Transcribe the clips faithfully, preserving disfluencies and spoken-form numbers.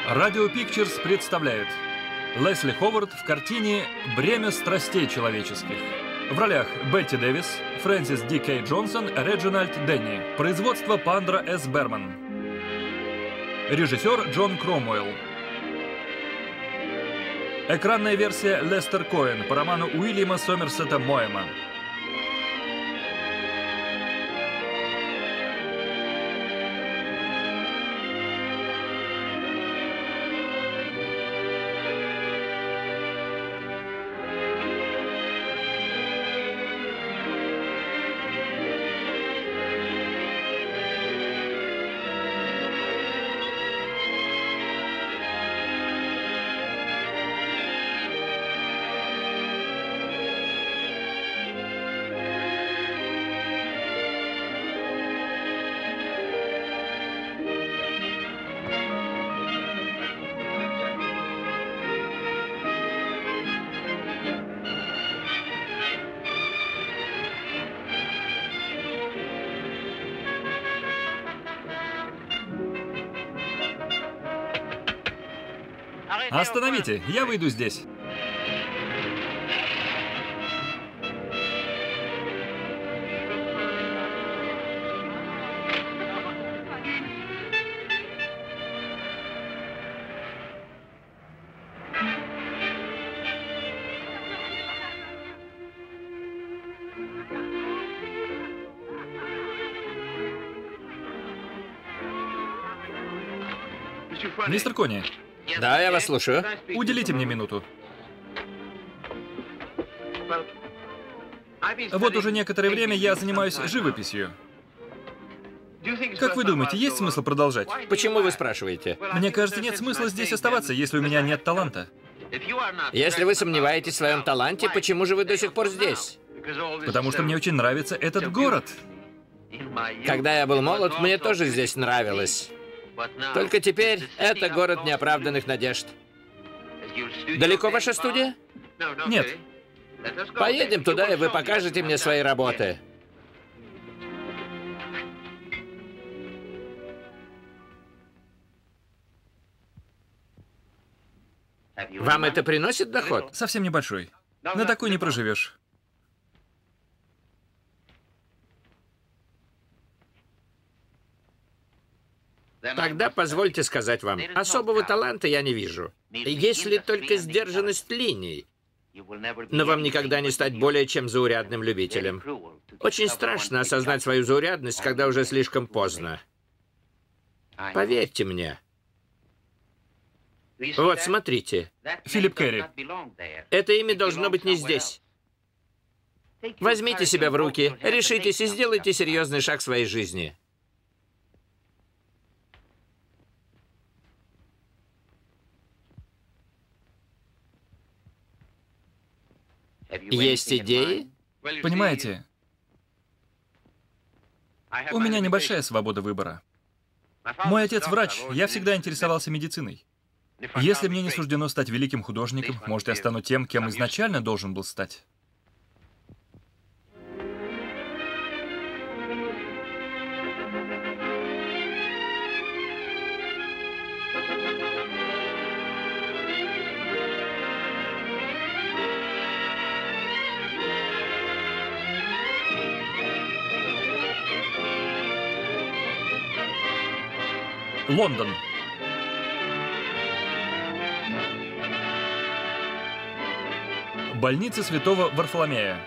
Радио Pictures представляет Лесли Ховард в картине «Бремя страстей человеческих». В ролях Бетти Дэвис, Фрэнсис Ди Кей Джонсон, Реджинальд Денни. Производство Пандра С. Берман. Режиссер Джон Кромуэлл. Экранная версия Лестер Коэн по роману Уильяма Сомерсета Моэма. Остановите, я выйду здесь. Мистер Кони. Да, я вас слушаю. Уделите мне минуту. Вот уже некоторое время я занимаюсь живописью. Как вы думаете, есть смысл продолжать? Почему вы спрашиваете? Мне кажется, нет смысла здесь оставаться, если у меня нет таланта. Если вы сомневаетесь в своем таланте, почему же вы до сих пор здесь? Потому что мне очень нравится этот город. Когда я был молод, мне тоже здесь нравилось. Только теперь это город неоправданных надежд. Далеко ваша студия? Нет. Поедем туда, и вы покажете мне свои работы. Вам это приносит доход? Совсем небольшой. На такой не проживешь. Тогда позвольте сказать вам, особого таланта я не вижу. Если только сдержанность линий. Но вам никогда не стать более чем заурядным любителем. Очень страшно осознать свою заурядность, когда уже слишком поздно. Поверьте мне. Вот, смотрите. Филипп Керри. Это имя должно быть не здесь. Возьмите себя в руки, решитесь и сделайте серьезный шаг в своей жизни. Есть идеи? Понимаете, у меня небольшая свобода выбора. Мой отец врач, я всегда интересовался медициной. Если мне не суждено стать великим художником, может, я стану тем, кем изначально должен был стать. Лондон. Больница Святого Варфоломея.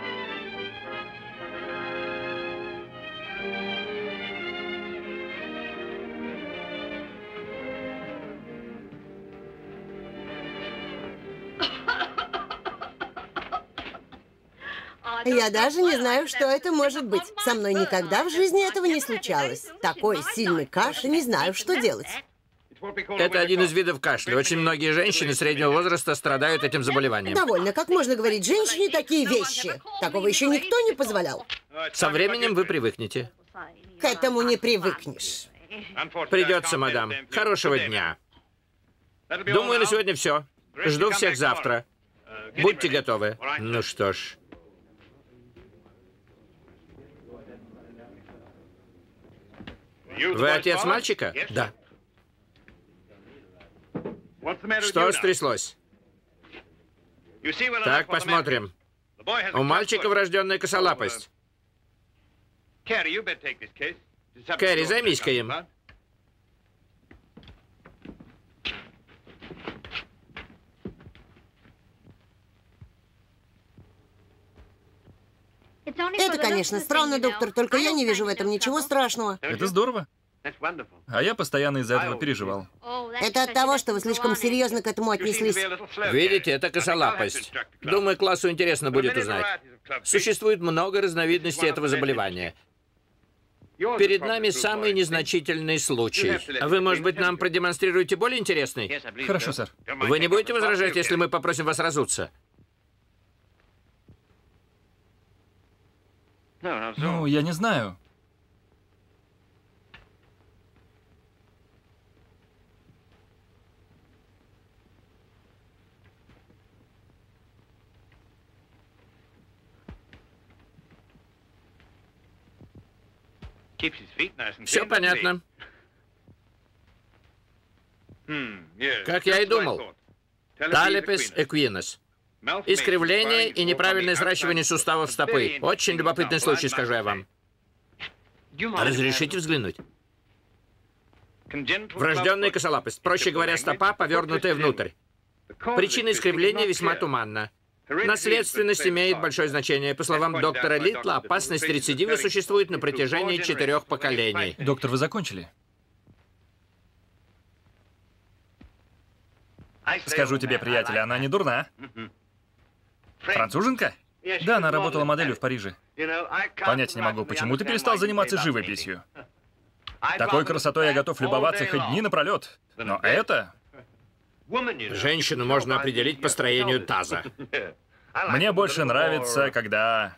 Я даже не знаю, что это может быть. Со мной никогда в жизни этого не случалось. Такой сильный кашель, не знаю, что делать. Это один из видов кашля. Очень многие женщины среднего возраста страдают этим заболеванием. Довольно. Как можно говорить женщине такие вещи? Такого еще никто не позволял. Со временем вы привыкнете. К этому не привыкнешь. Придется, мадам. Хорошего дня. Думаю, на сегодня все. Жду всех завтра. Будьте готовы. Ну что ж. Вы отец мальчика? Да. Что стряслось? Так, посмотрим. У мальчика врожденная косолапость. Кэрри, займись-ка им. Это, конечно, странно, доктор, только я не вижу в этом ничего страшного. Это здорово. А я постоянно из-за этого переживал. Это от того, что вы слишком серьезно к этому отнеслись. Видите, это косолапость. Думаю, классу интересно будет узнать. Существует много разновидностей этого заболевания. Перед нами самый незначительный случай. Вы, может быть, нам продемонстрируете более интересный? Хорошо, сэр. Вы не будете возражать, если мы попросим вас разуться? Ну, я не знаю. Все понятно. Как я и думал. Талипес эквинес. Искривление и неправильное сращивание суставов стопы. Очень любопытный случай, скажу я вам. Разрешите взглянуть? Врожденная косолапость. Проще говоря, стопа, повернутая внутрь. Причина искривления весьма туманна. Наследственность имеет большое значение. По словам доктора Литла, опасность рецидива существует на протяжении четырех поколений. Доктор, вы закончили? Скажу тебе, приятель, она не дурна. Француженка? Да, она работала моделью в Париже. Понять не могу, почему ты перестал заниматься живописью? Такой красотой я готов любоваться хоть дни напролет. Но это... Женщину можно определить по строению таза. Мне больше нравится, когда...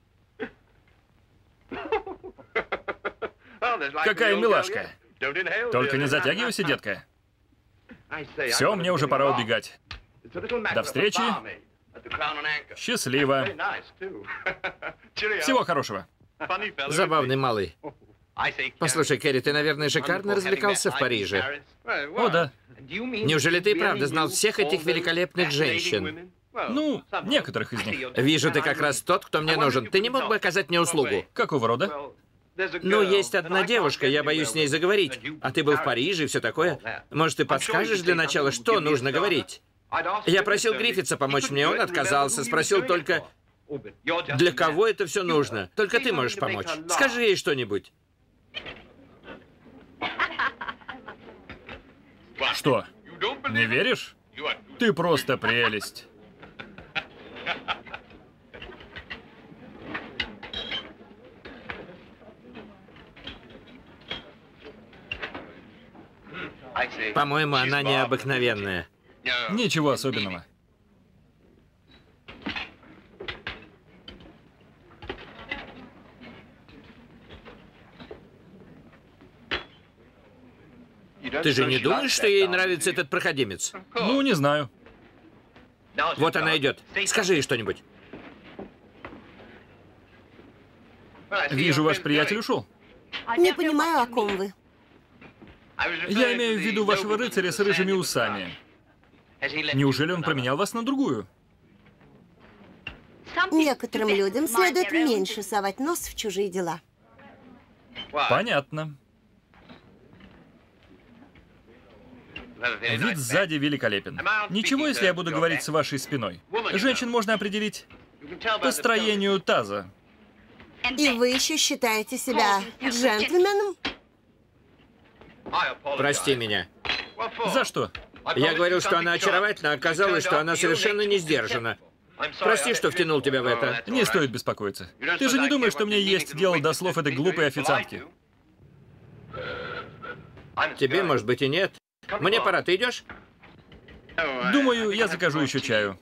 Какая милашка. Только не затягивайся, детка. Все, мне уже пора убегать. До встречи. Счастливо. Всего хорошего. Забавный малый. Послушай, Кэрри, ты, наверное, шикарно развлекался в Париже. О, да. Неужели ты и правда знал всех этих великолепных женщин? Ну, некоторых из них. Вижу, ты как раз тот, кто мне нужен. Ты не мог бы оказать мне услугу? Какого рода? Ну, есть одна девушка, я боюсь с ней заговорить. А ты был в Париже и все такое. Может, ты подскажешь для начала, что нужно говорить? Я просил Гриффитса помочь мне, он отказался. Спросил только, для кого это все нужно? Только ты можешь помочь. Скажи ей что-нибудь. Что? Не веришь? Ты просто прелесть. По-моему, она необыкновенная. Ничего особенного. Ты же не думаешь, что ей нравится этот проходимец? Ну, не знаю. Вот она идет. Скажи ей что-нибудь. Вижу, ваш приятель ушел. Не понимаю, о ком вы. Я имею в виду вашего рыцаря с рыжими усами. Неужели он променял вас на другую? Некоторым людям следует меньше совать нос в чужие дела. Понятно. Вид сзади великолепен. Ничего, если я буду говорить с вашей спиной. Женщин можно определить по строению таза. И вы еще считаете себя джентльменом? Прости меня. За что? Я говорил, что она очаровательна, а оказалось, что она совершенно не сдержана. Прости, что втянул тебя в это. Не стоит беспокоиться. Ты же не думаешь, что мне есть дело до слов этой глупой официантки? Тебе, может быть, и нет. Мне пора, ты идешь? Думаю, я закажу еще чаю.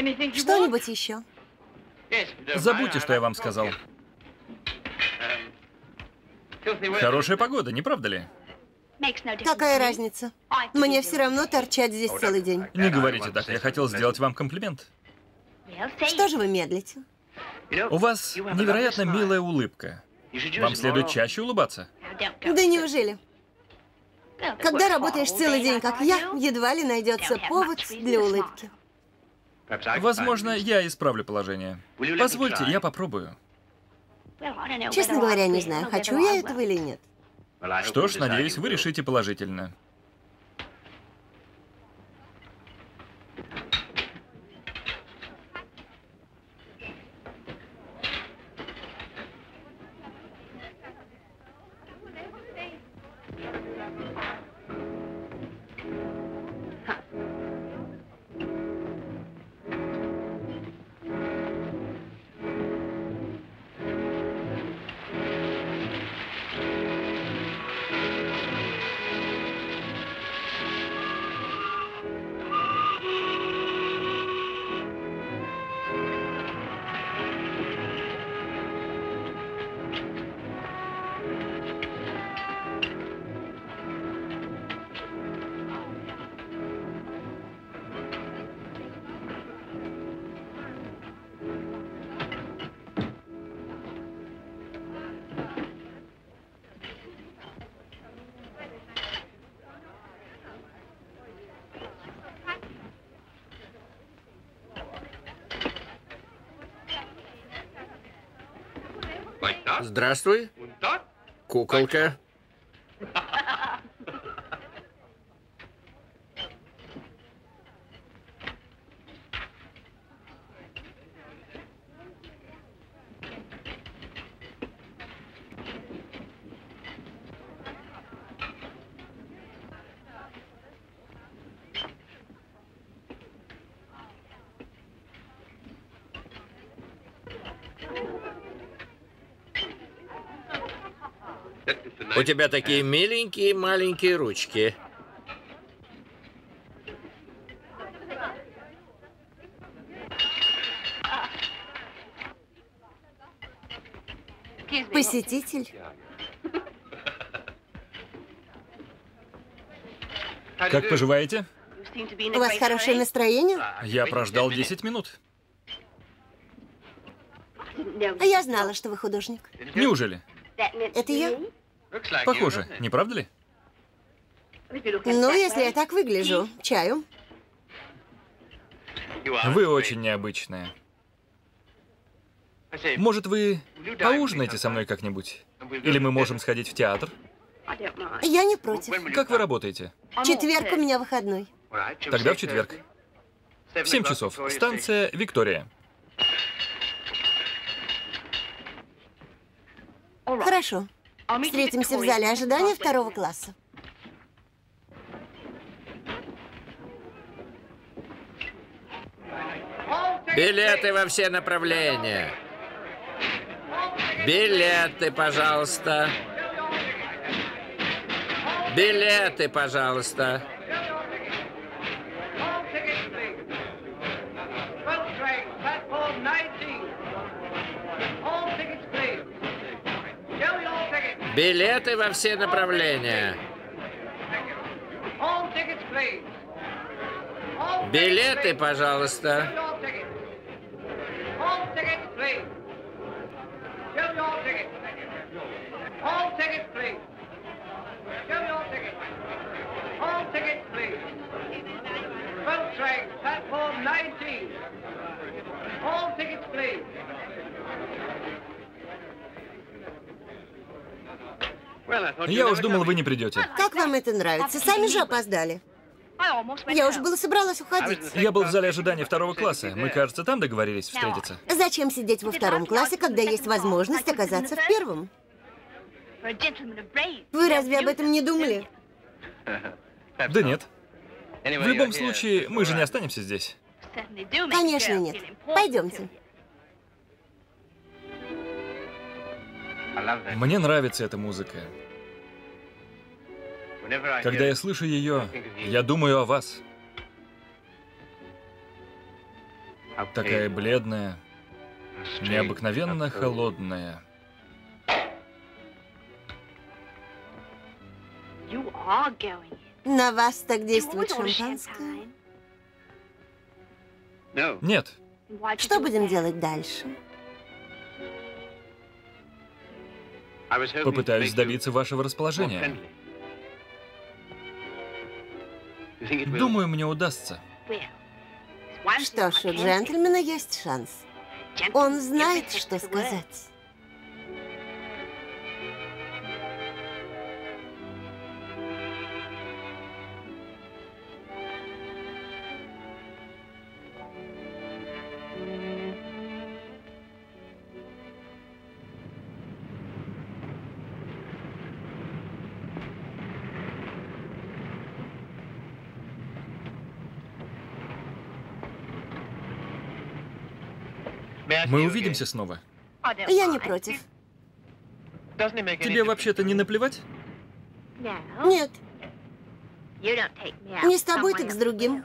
Что-нибудь еще? Забудьте, что я вам сказал. Хорошая погода, не правда ли? Какая разница? Мне все равно торчать здесь целый день. Не говорите так, я хотел сделать вам комплимент. Что же вы медлите? У вас невероятно милая улыбка. Вам следует чаще улыбаться. Да неужели? Когда работаешь целый день, как я, едва ли найдется повод для улыбки. Возможно, я исправлю положение. Позвольте, я попробую. Честно говоря, не знаю, хочу я этого или нет. Что ж, надеюсь, вы решите положительно. Здравствуй, куколка. У тебя такие миленькие маленькие ручки. Посетитель? Как поживаете? У вас хорошее настроение? Я прождал десять минут. Я знала, что вы художник. Неужели? Это я? Похоже, не правда ли? Ну, если я так выгляжу. Чаю? Вы очень необычная. Может, вы поужинаете со мной как-нибудь? Или мы можем сходить в театр? Я не против. Как вы работаете? Четверг у меня выходной. Тогда в четверг. В семь часов. Станция Виктория. Хорошо. Встретимся в зале ожидания второго класса. Билеты во все направления. Билеты, пожалуйста. Билеты, пожалуйста. Билеты во все направления. Билеты, пожалуйста. Я уж думал, вы не придете. Как вам это нравится? Сами же опоздали. Я уже было собралась уходить. Я был в зале ожидания второго класса. Мы, кажется, там договорились встретиться. Зачем сидеть во втором классе, когда есть возможность оказаться в первом? Вы разве об этом не думали? Да нет. В любом случае, мы же не останемся здесь. Конечно, нет. Пойдемте. Мне нравится эта музыка. Когда я слышу ее, я думаю о вас. Такая бледная, необыкновенно холодная. На вас так действует шампанское? Нет, Что будем делать дальше? попытаюсь добиться вашего расположения. Думаю, мне удастся. Что ж, у джентльмена есть шанс. Он знает, что сказать. Мы увидимся снова. Я не против. Тебе вообще-то не наплевать? Нет, не с тобой, так с другим.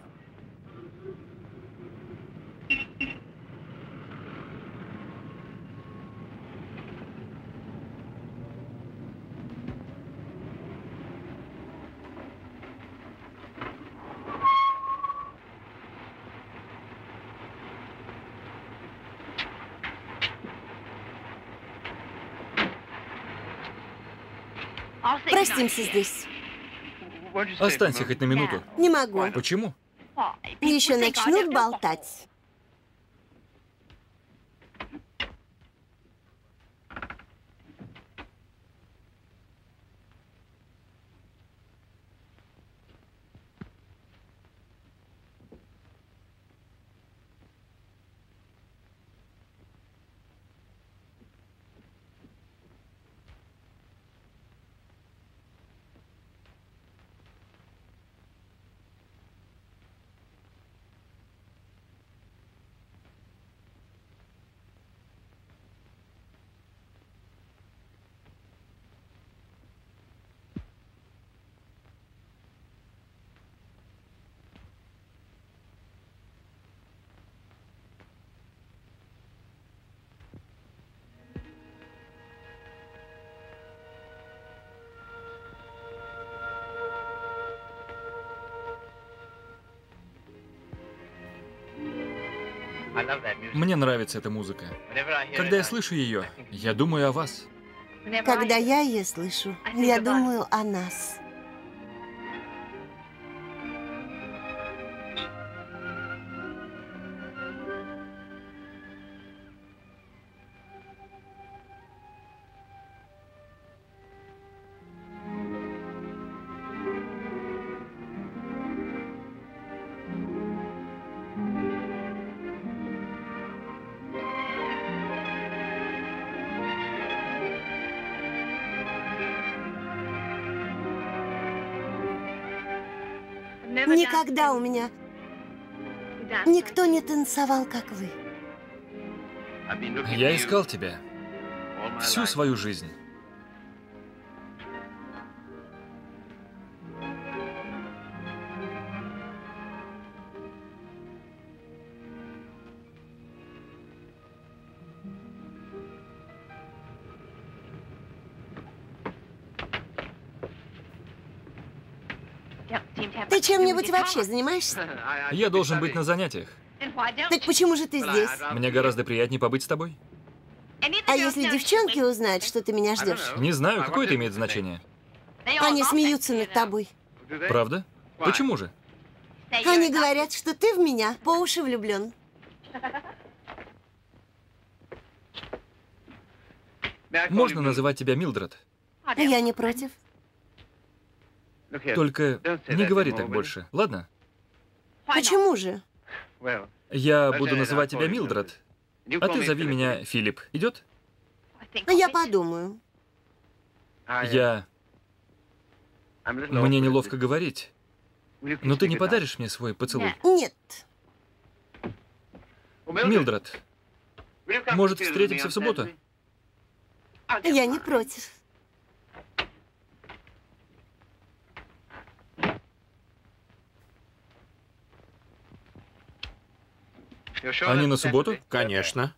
Простимся здесь. Останься хоть на минуту. Не могу. Почему? Еще начнут болтать. Мне нравится эта музыка. Когда я слышу ее, я думаю о вас. Когда я ее слышу, я думаю о нас. Никогда у меня никто не танцевал, как вы. Я искал тебя всю свою жизнь. Ты чем-нибудь вообще занимаешься? Я должен быть на занятиях. Так почему же ты здесь? Мне гораздо приятнее побыть с тобой. А если девчонки узнают, что ты меня ждешь? Не знаю, какое это имеет значение. Они смеются над тобой. Правда? Почему же? Они говорят, что ты в меня по уши влюблен. Можно называть тебя Милдред. Я не против. Только не говори так больше, ладно? Почему же? Я буду называть тебя Милдред, а ты зови меня Филипп. Идет? Я подумаю. Я... Мне неловко говорить, но ты не подаришь мне свой поцелуй? Нет. Милдред, может, встретимся в субботу? Я не против. Они на субботу? Конечно.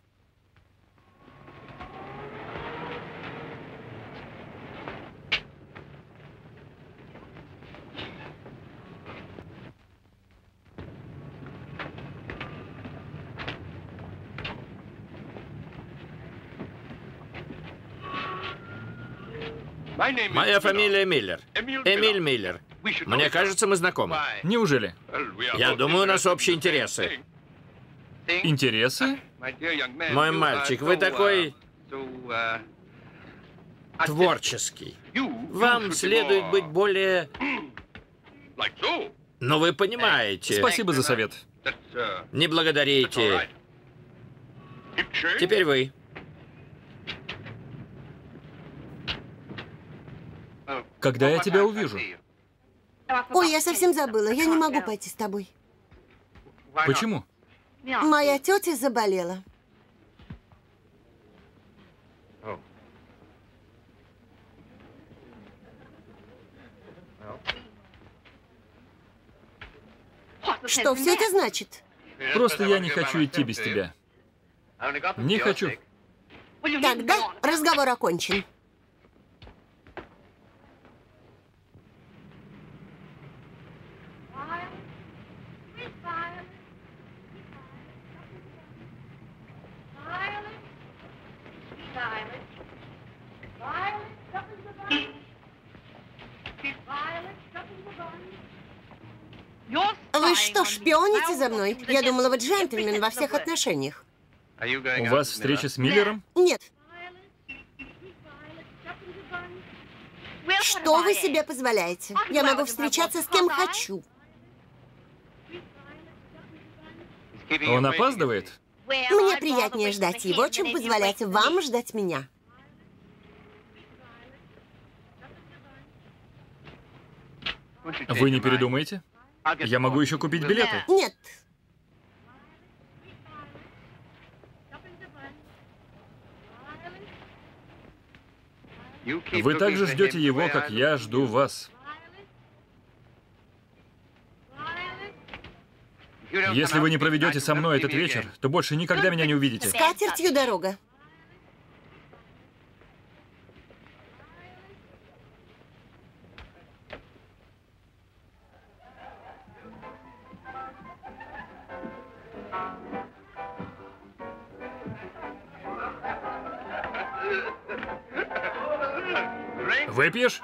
Моя фамилия Миллер. Эмиль Миллер. Мне кажется, мы знакомы. Неужели? Я думаю, у нас общие интересы. Интересы? Мой мальчик, вы такой творческий. Вам следует быть более... Но вы понимаете. Спасибо за совет. Не благодарите. Теперь вы. Когда я тебя увижу? Ой, я совсем забыла. Я не могу пойти с тобой. Почему? Моя тетя заболела. Что все это значит? Просто я не хочу идти без тебя. Не хочу. Тогда разговор окончен. Вы что, шпионите за мной? Я думала, вы джентльмен во всех отношениях. У вас встреча с Миллером? Нет. Что вы себе позволяете? Я могу встречаться с кем хочу. Он опаздывает? Мне приятнее ждать его, чем позволять вам ждать меня. Вы не передумаете? Я могу еще купить билеты. Нет. Вы также ждете его, как я жду вас. Если вы не проведете со мной этот вечер, то больше никогда меня не увидите. С катертью дорога. Выпьешь?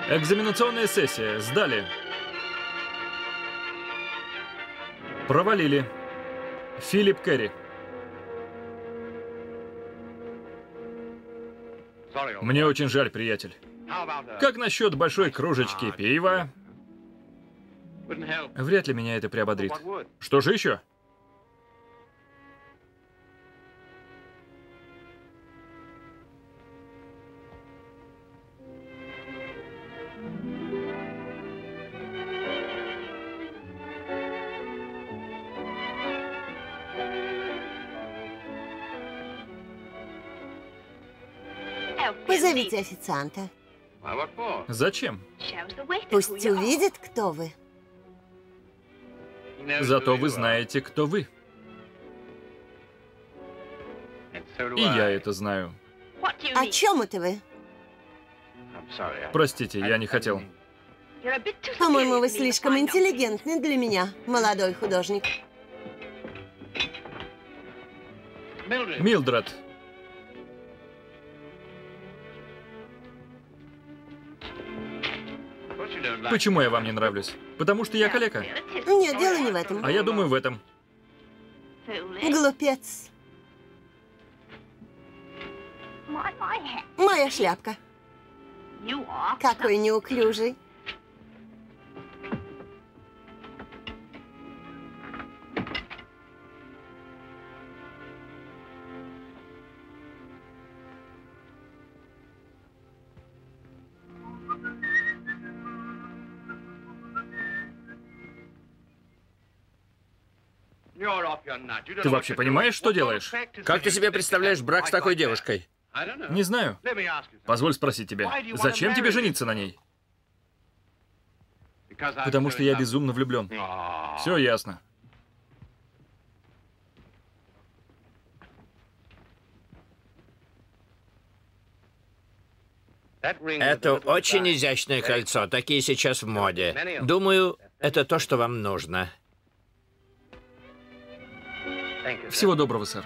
Экзаменационная сессия. Сдали. Провалили. Филипп Керри. Мне очень жаль, приятель. Как насчет большой кружечки пива? Вряд ли меня это приободрит. Что же еще? Позовите официанта. Зачем? Пусть увидит, кто вы. Зато вы знаете, кто вы. И я это знаю. О чем это вы? Простите, я не хотел. По-моему, вы слишком интеллигентны для меня, молодой художник. Милдред. Почему я вам не нравлюсь? Потому что я калека. Нет, дело не в этом. А я думаю в этом. Глупец. Моя шляпка. Какой неуклюжий. Ты вообще понимаешь, что делаешь? Как ты себе представляешь брак с такой девушкой? Не знаю. Позволь спросить тебя, зачем тебе жениться на ней? Потому что я безумно влюблен. Все ясно. Это очень изящное кольцо. Такие сейчас в моде. Думаю, это то, что вам нужно. Всего доброго, сэр.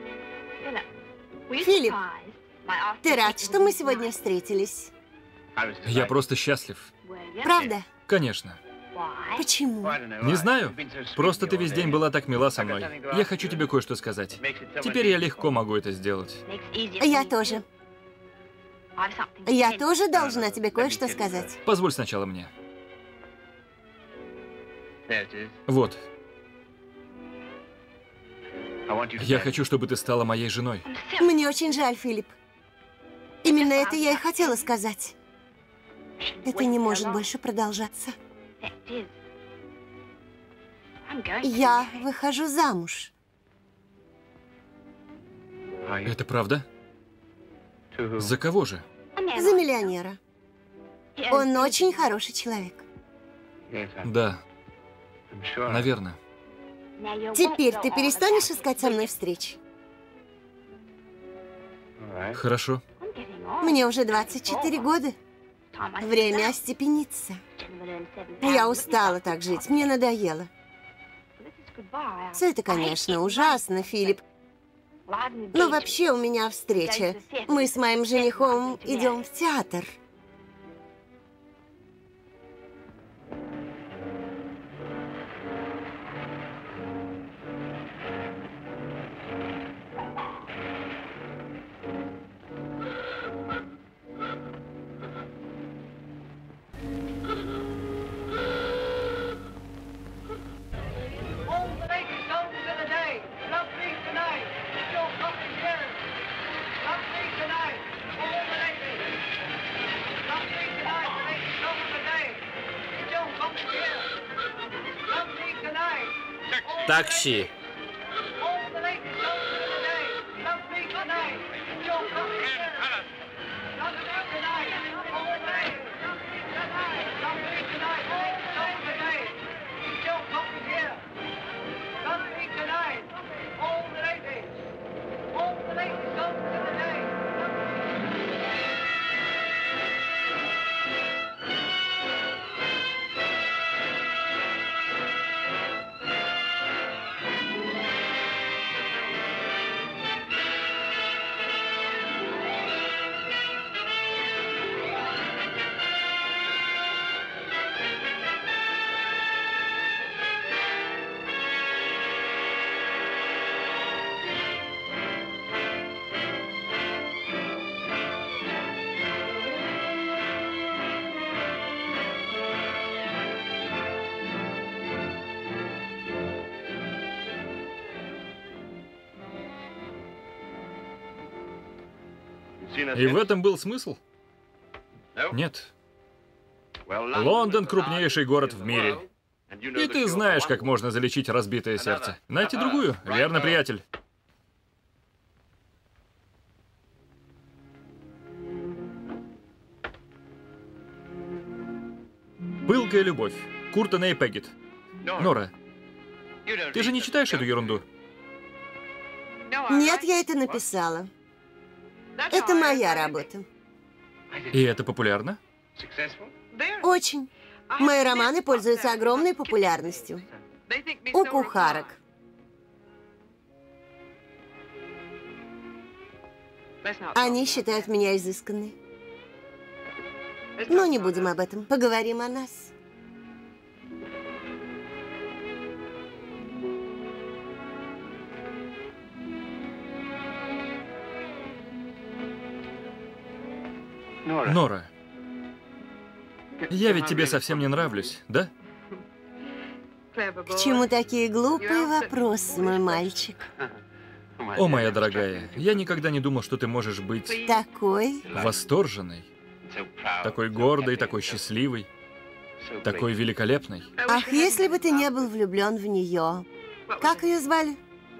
Филипп, ты рад, что мы сегодня встретились? Я просто счастлив. Правда? Конечно. Почему? Не знаю. Просто ты весь день была так мила со мной. Я хочу тебе кое-что сказать. Теперь я легко могу это сделать. Я тоже. Я тоже должна тебе кое-что сказать. Позволь сначала мне. Вот. Я хочу, чтобы ты стала моей женой. Мне очень жаль, Филипп. Именно это я и хотела сказать. Это не может больше продолжаться. Я выхожу замуж. Это правда? За кого же? За миллионера. Он очень хороший человек. Да, наверное. Теперь ты перестанешь искать со мной встреч? Хорошо. Мне уже двадцать четыре года. Время остепениться. Я устала так жить, мне надоело. Все это, конечно, ужасно, Филипп. Но вообще у меня встреча. Мы с моим женихом идем в театр. Такси. И в этом был смысл? Нет. Лондон — крупнейший город в мире. И ты знаешь, как можно залечить разбитое сердце. Найти другую, верно, приятель? Пылкая любовь. Куртона и Пеггет. Нора, ты же не читаешь эту ерунду? Нет, я это написала. Это моя работа. И это популярно? Очень. Мои романы пользуются огромной популярностью. У кухарок. Они считают меня изысканной. Но не будем об этом. Поговорим о нас. Нора, я ведь тебе совсем не нравлюсь, да? К чему такие глупые вопросы, мой мальчик? О, моя дорогая, я никогда не думал, что ты можешь быть Такой? восторженной, такой гордой, такой счастливой, такой великолепной. Ах, если бы ты не был влюблен в нее. Как ее звали?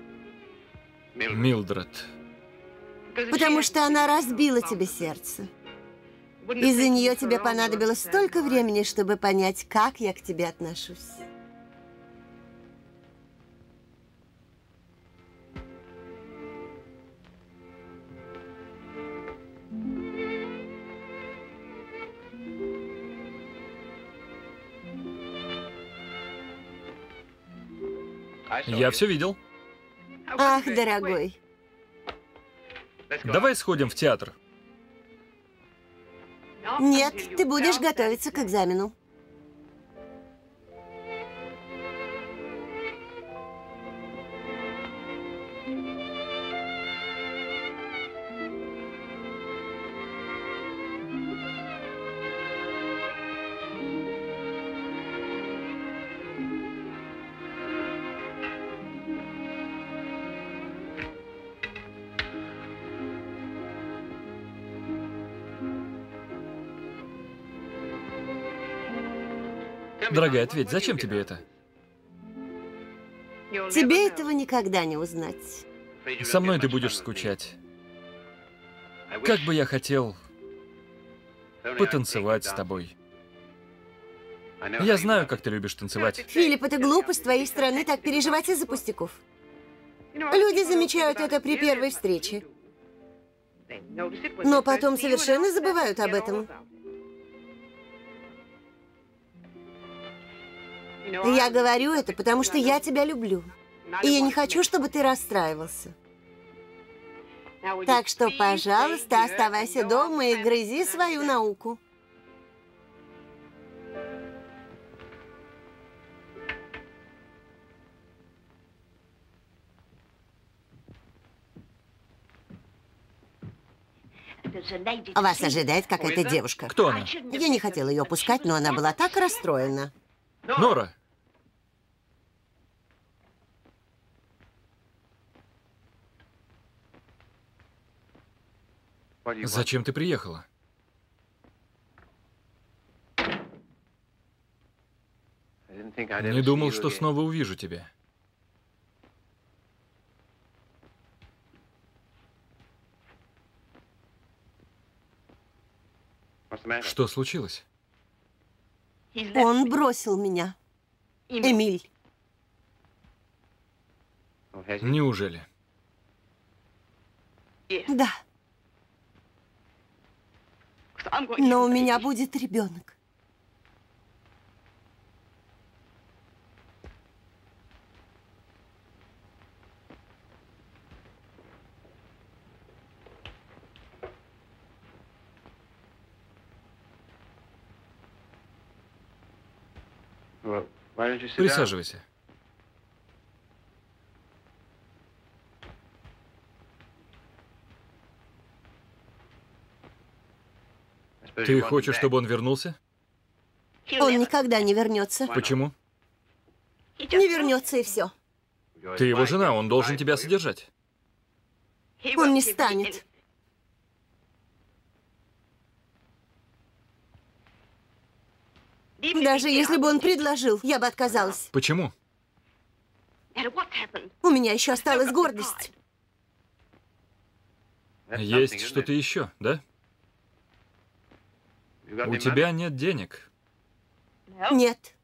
Милдред. Потому что она разбила тебе сердце. Из-за нее тебе понадобилось столько времени, чтобы понять, как я к тебе отношусь. Я все видел. Ах, дорогой. Давай сходим в театр. Нет, ты будешь готовиться к экзамену. Дорогая, ответь, зачем тебе это? Тебе этого никогда не узнать. Со мной ты будешь скучать. Как бы я хотел потанцевать с тобой. Я знаю, как ты любишь танцевать. Филипп, это глупо с твоей стороны так переживать из-за пустяков. Люди замечают это при первой встрече. Но потом совершенно забывают об этом. Я говорю это, потому что я тебя люблю. И я не хочу, чтобы ты расстраивался. Так что, пожалуйста, оставайся дома и грызи свою науку. Вас ожидает какая-то девушка. Кто она? Я не хотела ее пускать, но она была так расстроена. Нора! Зачем ты приехала? Не думал, что снова увижу тебя. Что случилось? Он бросил меня. Эмиль. Неужели? Да. Но у меня будет ребенок. Присаживайся. Ты хочешь, чтобы он вернулся? Он никогда не вернется. Почему? Не вернется и все. Ты его жена, он должен тебя содержать. Он не станет. Даже если бы он предложил, я бы отказалась. Почему? У меня еще осталась гордость. Есть что-то еще, да? У тебя нет денег. Нет.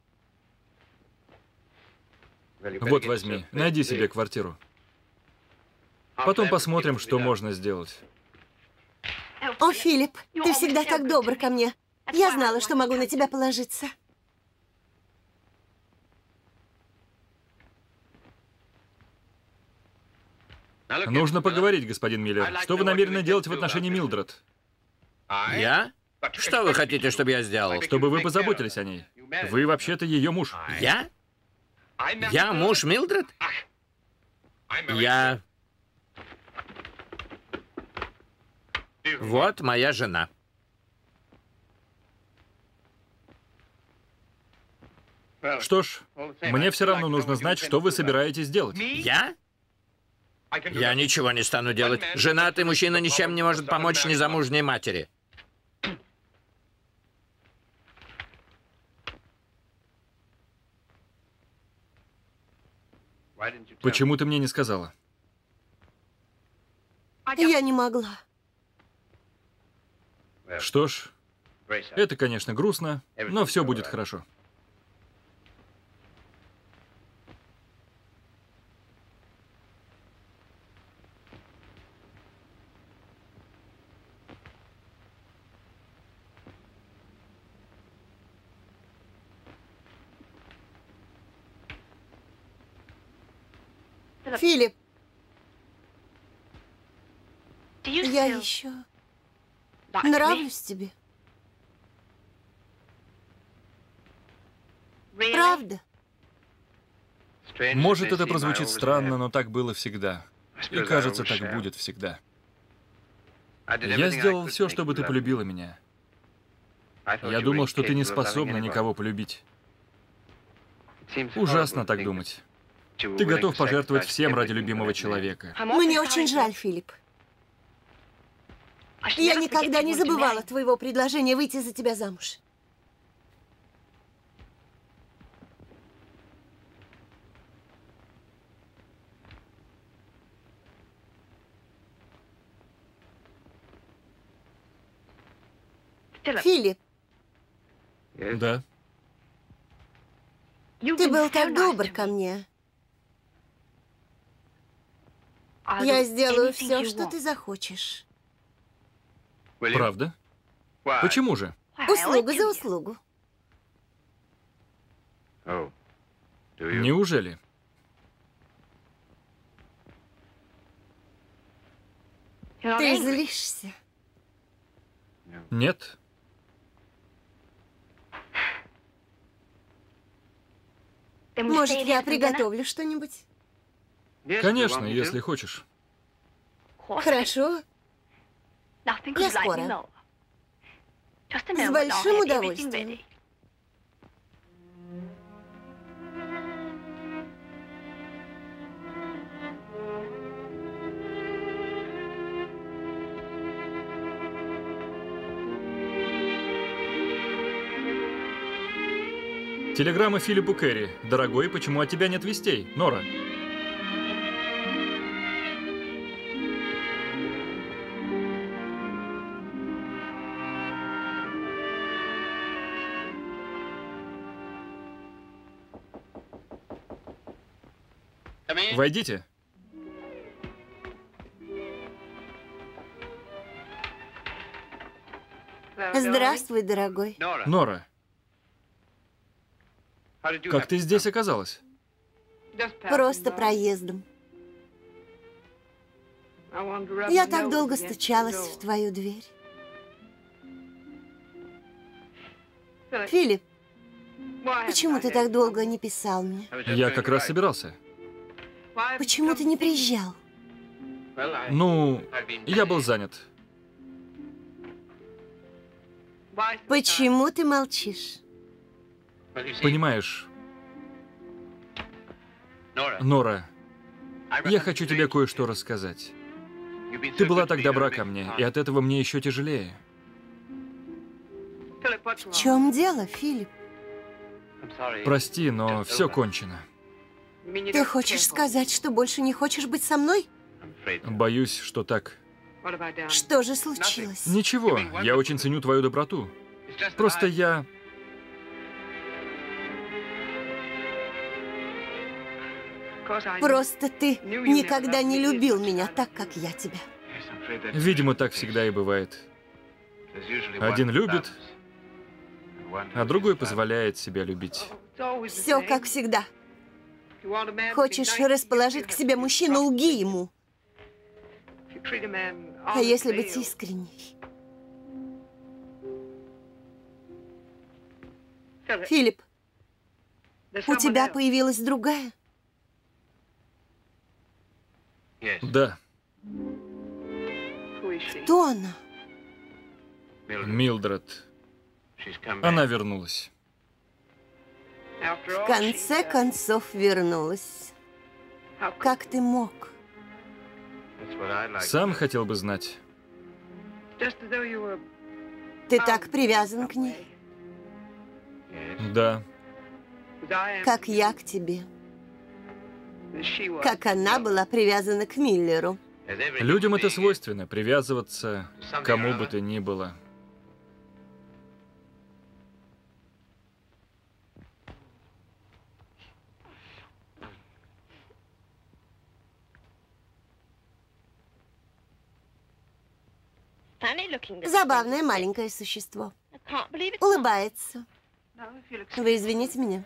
Вот возьми, найди себе квартиру. Потом посмотрим, что можно сделать. О, Филипп, ты всегда так добр ко мне. Я знала, что могу на тебя положиться. Нужно поговорить, господин Миллер. Что вы намерены делать в отношении Милдред? Я? Что вы хотите, чтобы я сделал? Чтобы вы позаботились о ней. Вы вообще-то ее муж. Я? Я муж Милдред? Я... Вот моя жена. Что ж, мне все равно нужно знать, что вы собираетесь делать. Я? Я ничего не стану делать. Женатый мужчина ничем не может помочь незамужней матери. Почему ты мне не сказала? Я не могла. Что ж, это, конечно, грустно, но все будет хорошо. Филипп, я еще нравлюсь тебе. Правда? Может, это прозвучит странно, но так было всегда. И кажется, так будет всегда. Я сделал все, чтобы ты полюбила меня. Я думал, что ты не способна никого полюбить. Ужасно так думать. Ты готов пожертвовать всем ради любимого человека. Мне очень жаль, Филипп. Я никогда не забывала твоего предложения выйти за тебя замуж. Филипп, Да. ты был так добр ко мне. Я сделаю все, что ты захочешь. Правда? Почему же? Услуга за услугу. Неужели? Ты злишься. Нет. Может, я приготовлю что-нибудь? Конечно, если хочешь. Хорошо. Я скоро. С большим удовольствием. Телеграмма Филиппу Керри. Дорогой, почему от тебя нет вестей? Нора. Войдите. Здравствуй, дорогой. Нора, как ты здесь оказалась? Просто проездом. Я так долго стучалась в твою дверь. Филипп, почему ты так долго не писал мне? Я как раз собирался. Почему ты не приезжал? Ну, я был занят. Почему ты молчишь? Понимаешь, Нора, я хочу тебе кое-что рассказать. Ты была так добра ко мне, и от этого мне еще тяжелее. В чем дело, Филипп? Прости, но все кончено. Ты хочешь сказать, что больше не хочешь быть со мной? Боюсь, что так. Что же случилось? Ничего, я очень ценю твою доброту. Просто я... Просто ты никогда не любил меня так, как я тебя. Видимо, так всегда и бывает. Один любит, а другой позволяет себя любить. Все как всегда. Хочешь расположить к себе мужчину, лги ему. А если быть искренней? Филипп, у тебя появилась другая? Да, Кто она? Милдред. Она вернулась. В конце концов вернулась. Как ты мог? Сам хотел бы знать. Ты так привязан к ней, Да, как я к тебе. Как она была привязана к Миллеру. людям это свойственно, привязываться к кому бы то ни было. Забавное маленькое существо. Улыбается. Вы извините меня.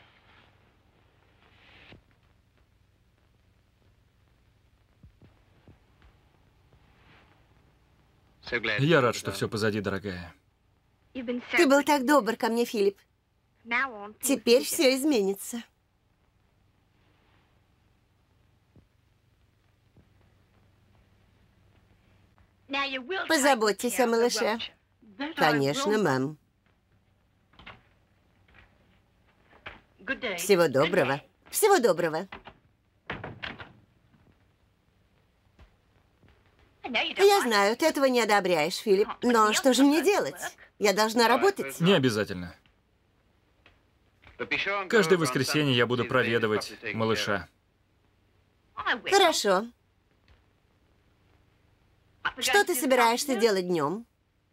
Я рад, что все позади, дорогая. Ты был так добр ко мне, Филипп. Теперь все изменится. Позаботьтесь о малыше. Конечно, мэм. Всего доброго. Всего доброго. Я знаю, ты этого не одобряешь, Филипп. Но что же мне делать? Я должна работать. Не обязательно. Каждое воскресенье я буду проведывать малыша. Хорошо. Что ты собираешься делать днем?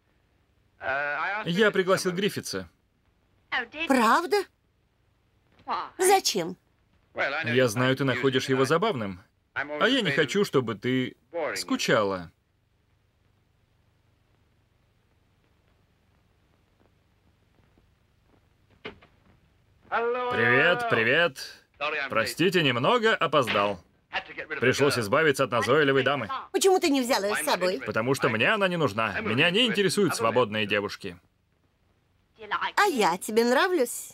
Я пригласил Гриффитса. Правда? Зачем? Я знаю, ты находишь его забавным. А я не хочу, чтобы ты скучала. Привет, привет. Простите, немного опоздал. Пришлось избавиться от назойливой дамы. Почему ты не взял ее с собой? Потому что мне она не нужна. Меня не интересуют свободные девушки. А я тебе нравлюсь?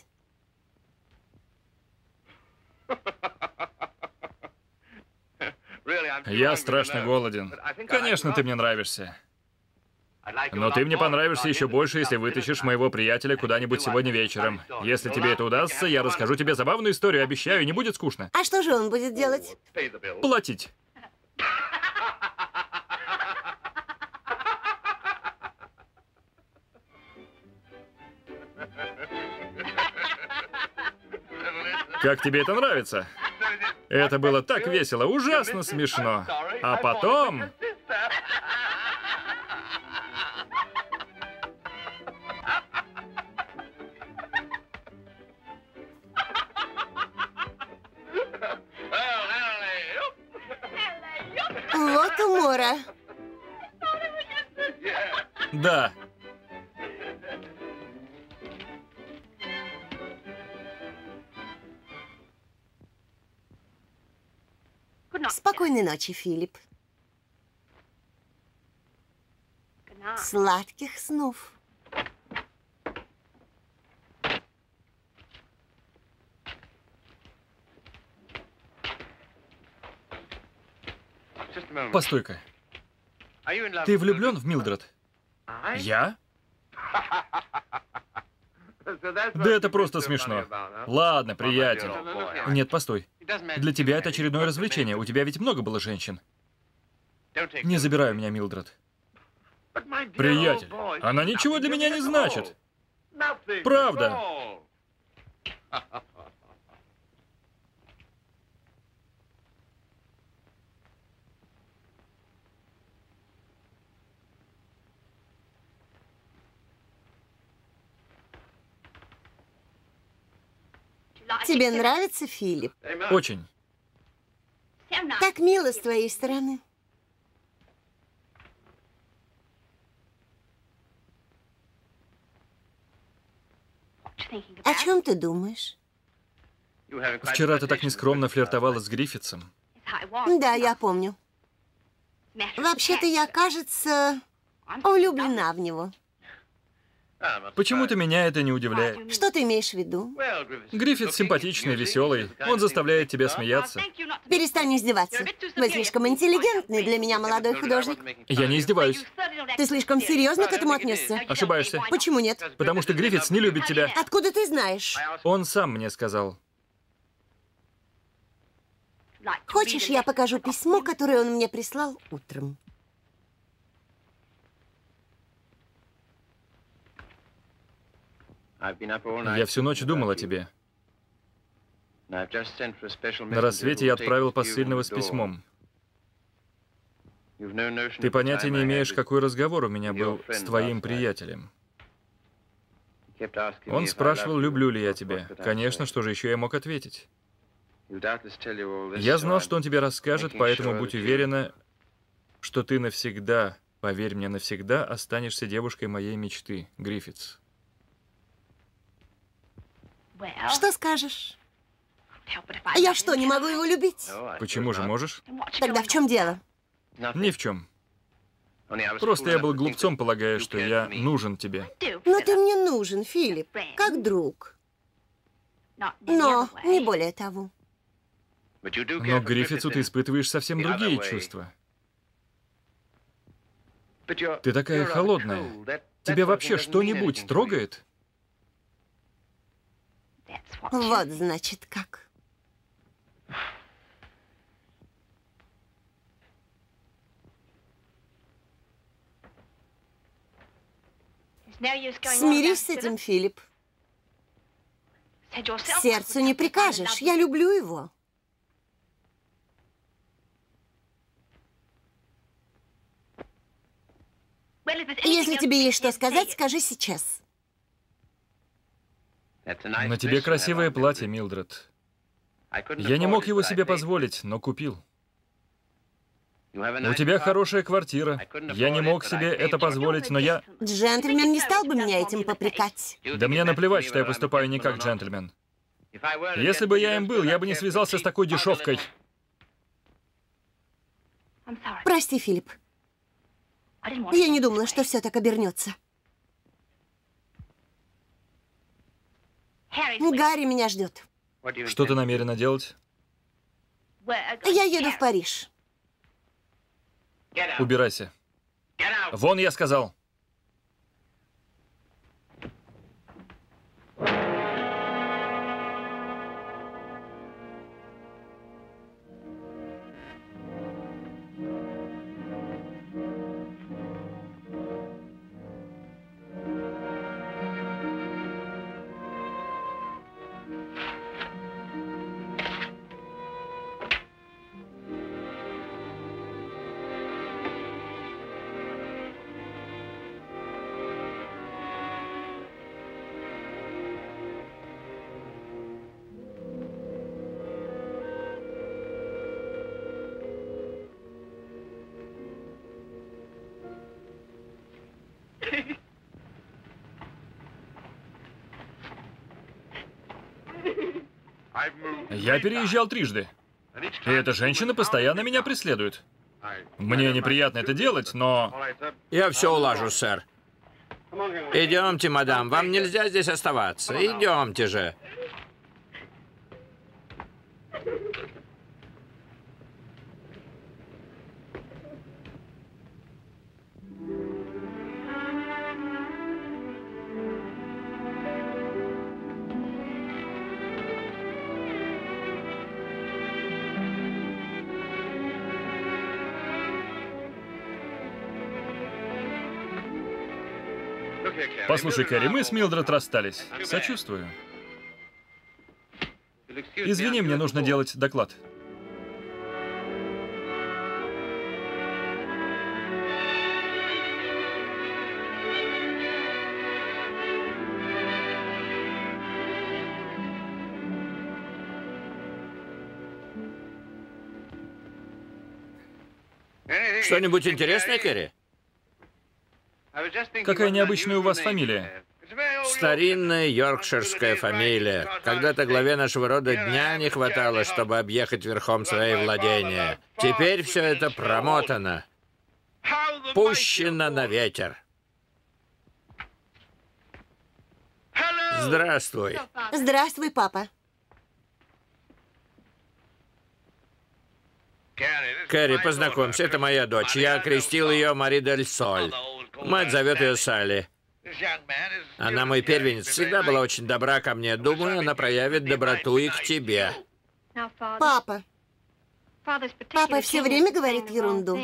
Я страшно голоден. Конечно, ты мне нравишься. Но ты мне понравишься еще больше, если вытащишь моего приятеля куда-нибудь сегодня вечером. Если тебе это удастся, я расскажу тебе забавную историю, обещаю, не будет скучно. А что же он будет делать? Платить. Как тебе это нравится? Это было так весело, ужасно смешно. А потом... Вот умора. Да. Спокойной ночи, Филипп. Сладких снов. Постой-ка. Ты влюблен в Милдред? Я? Да это просто смешно. Ладно, приятель. Нет, постой. Для тебя это очередное развлечение. У тебя ведь много было женщин. Не забирай у меня Милдред. Приятель, она ничего для меня не значит. Правда. Тебе нравится, Филипп? Очень. Так мило с твоей стороны. О чем ты думаешь? Вчера ты так нескромно флиртовала с Гриффитсом. Да, я помню. Вообще-то я, кажется, влюблена в него. Почему-то меня это не удивляет. Что ты имеешь в виду? Гриффит симпатичный, веселый. Он заставляет тебя смеяться. Перестань издеваться. Вы слишком интеллигентный для меня молодой художник. Я не издеваюсь. Ты слишком серьезно к этому отнесся? Ошибаешься. Почему нет? Потому что Гриффитс не любит тебя. Откуда ты знаешь? Он сам мне сказал. Хочешь, я покажу письмо, которое он мне прислал утром? Я всю ночь думал о тебе. На рассвете я отправил посыльного с письмом. Ты понятия не имеешь, какой разговор у меня был с твоим приятелем. Он спрашивал, люблю ли я тебя. Конечно, что же еще я мог ответить? Я знал, что он тебе расскажет, поэтому будь уверена, что ты навсегда, поверь мне, навсегда останешься девушкой моей мечты, Гриффитс. Что скажешь? Я что, не могу его любить? Почему же можешь? Тогда в чем дело? Ни в чем. Просто я был глупцом, полагая, что я нужен тебе. Но ты мне нужен, Филипп, как друг. Но не более того. Но к Гриффитсу ты испытываешь совсем другие чувства. Ты такая холодная. Тебя вообще что-нибудь трогает? Вот, значит, как. Смирись с этим, Филипп. Сердцу не прикажешь. Я люблю его. Если тебе есть что сказать, скажи сейчас. На тебе красивое платье, Милдред. Я не мог его себе позволить, но купил. У тебя хорошая квартира. Я не мог себе это позволить, но я... Джентльмен не стал бы меня этим попрекать. Да мне наплевать, что я поступаю не как джентльмен. Если бы я им был, я бы не связался с такой дешевкой. Прости, Филипп. Я не думала, что все так обернется. Гарри меня ждет. Что ты намерена делать? Я еду в Париж. Убирайся. Вон, я сказал. Я переезжал трижды. И эта женщина постоянно меня преследует. Мне неприятно это делать, но... Я все улажу, сэр. Идемте, мадам, вам нельзя здесь оставаться. Идемте же. Послушай, Кэрри, мы с Милдред расстались. Сочувствую. Извини, мне нужно делать доклад. Что-нибудь интересное, Кэрри? Какая необычная у вас фамилия? Старинная йоркширская фамилия. Когда-то главе нашего рода дня не хватало, чтобы объехать верхом свои владения. Теперь все это промотано. Пущено на ветер. Здравствуй. Здравствуй, папа. Кэрри, познакомься, это моя дочь. Я окрестил ее Мари дель Соль. Мать зовет ее Салли. Она мой первенец, всегда была очень добра ко мне. Думаю, она проявит доброту и к тебе. Папа. Папа все время говорит ерунду.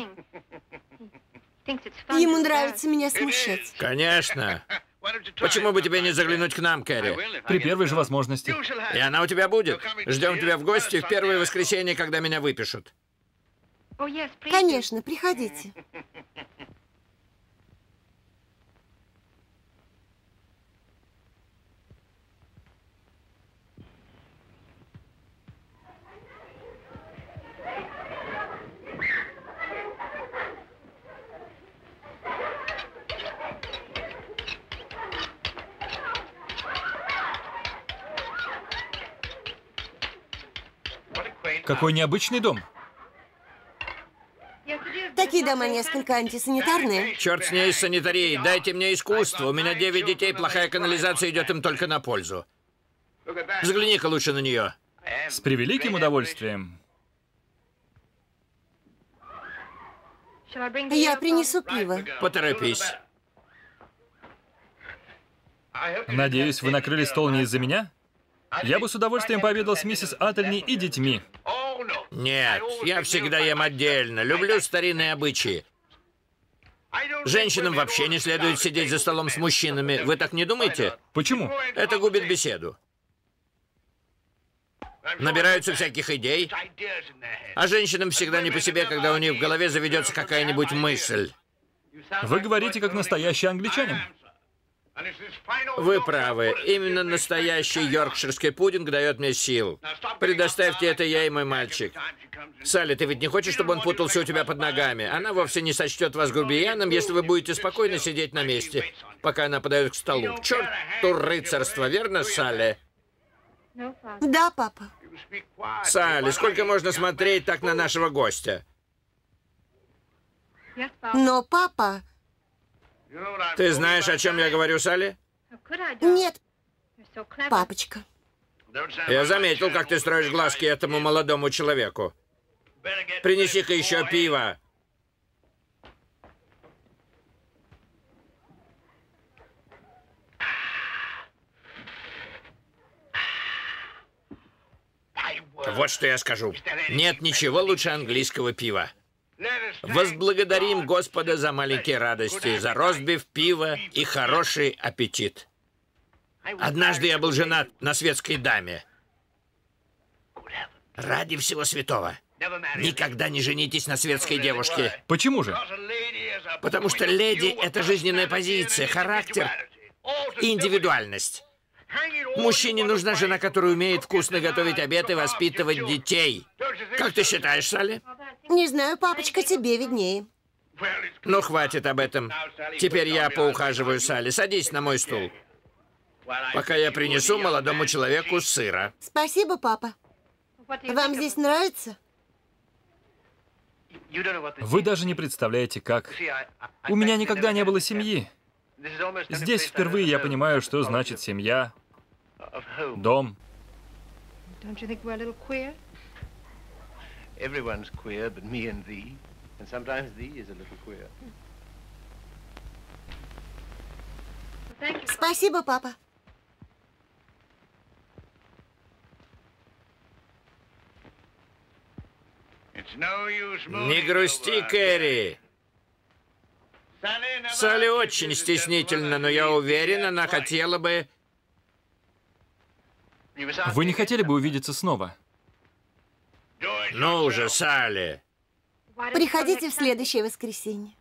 Ему нравится меня смущать. Конечно. Почему бы тебе не заглянуть к нам, Кэрри? При первой же возможности. И она у тебя будет. Ждем тебя в гости в первое воскресенье, когда меня выпишут. Конечно, приходите. Какой необычный дом. Такие дома несколько антисанитарные. Черт с ней, с санитарией. Дайте мне искусство. У меня девять детей, плохая канализация идет им только на пользу. Взгляни-ка лучше на нее. С превеликим удовольствием. Я принесу пиво. Поторопись. Надеюсь, вы накрыли стол не из-за меня? Я бы с удовольствием пообедал с миссис Аттельни и детьми. Нет, я всегда ем отдельно. Люблю старинные обычаи. Женщинам вообще не следует сидеть за столом с мужчинами. Вы так не думаете? Почему? Это губит беседу. Набираются всяких идей, а женщинам всегда не по себе, когда у них в голове заведется какая-нибудь мысль. Вы говорите, как настоящий англичанин. Вы правы. Именно настоящий йоркширский пудинг дает мне сил. Предоставьте это я и мой мальчик. Салли, ты ведь не хочешь, чтобы он путался у тебя под ногами? Она вовсе не сочтет вас грубияном, если вы будете спокойно сидеть на месте, пока она подает к столу. К черту рыцарство, верно, Салли? Да, папа. Салли, сколько можно смотреть так на нашего гостя? Но, папа... Ты знаешь, о чем я говорю, Салли? Нет, папочка. Я заметил, как ты строишь глазки этому молодому человеку. Принеси-ка еще пиво. Вот что я скажу. Нет ничего лучше английского пива. Возблагодарим Господа за маленькие радости, за ростбиф, пиво и хороший аппетит. Однажды я был женат на светской даме. Ради всего святого, никогда не женитесь на светской девушке. Почему же? Потому что леди — это жизненная позиция, характер и индивидуальность. Мужчине нужна жена, которая умеет вкусно готовить обед и воспитывать детей. Как ты считаешь, Салли? Не знаю, папочка, тебе виднее. Ну, хватит об этом. Теперь я поухаживаю, Салли. Садись на мой стул, пока я принесу молодому человеку сыра. Спасибо, папа. Вам здесь нравится? Вы даже не представляете, как. У меня никогда не было семьи. Здесь впервые я понимаю, что значит семья, дом. Everyone's queer but me and thee, and sometimes thee is a little queer. Спасибо, папа. Не грусти, Кэрри. Салли очень стеснительна, но я уверен, она хотела бы Вы не хотели бы увидеться снова? Ну уже, Салли. Приходите в следующее воскресенье.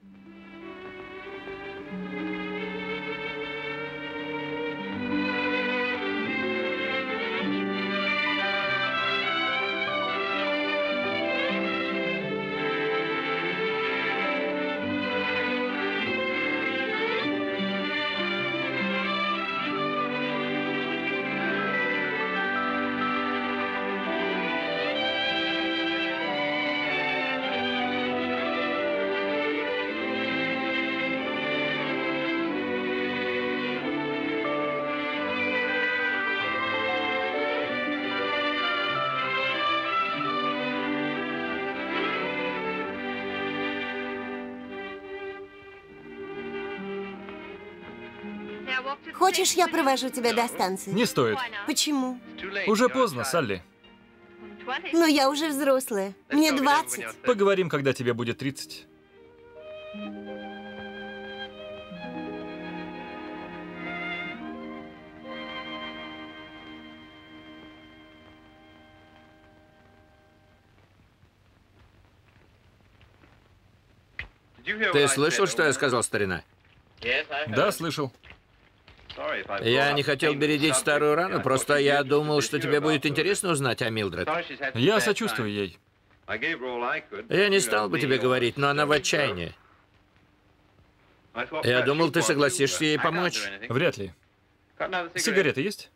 Хочешь, я провожу тебя до станции? Не стоит. Почему? Уже поздно, Салли. Но я уже взрослая. Мне двадцать. Поговорим, когда тебе будет тридцать. Ты слышал, что я сказал, старина? Да, слышал. Я не хотел бередить старую рану, просто я думал, что тебе будет интересно узнать о Милдред. Я сочувствую ей. Я не стал бы тебе говорить, но она в отчаянии. Я думал, ты согласишься ей помочь. Вряд ли. Сигареты есть?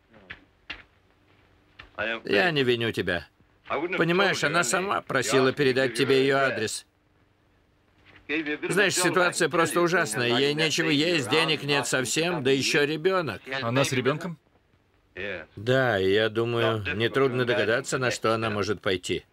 Я не виню тебя. Понимаешь, она сама просила передать тебе ее адрес. Знаешь, ситуация просто ужасная. Ей нечего есть, денег нет совсем, да еще ребенок. Она с ребенком? Да, и я думаю, нетрудно догадаться, на что она может пойти.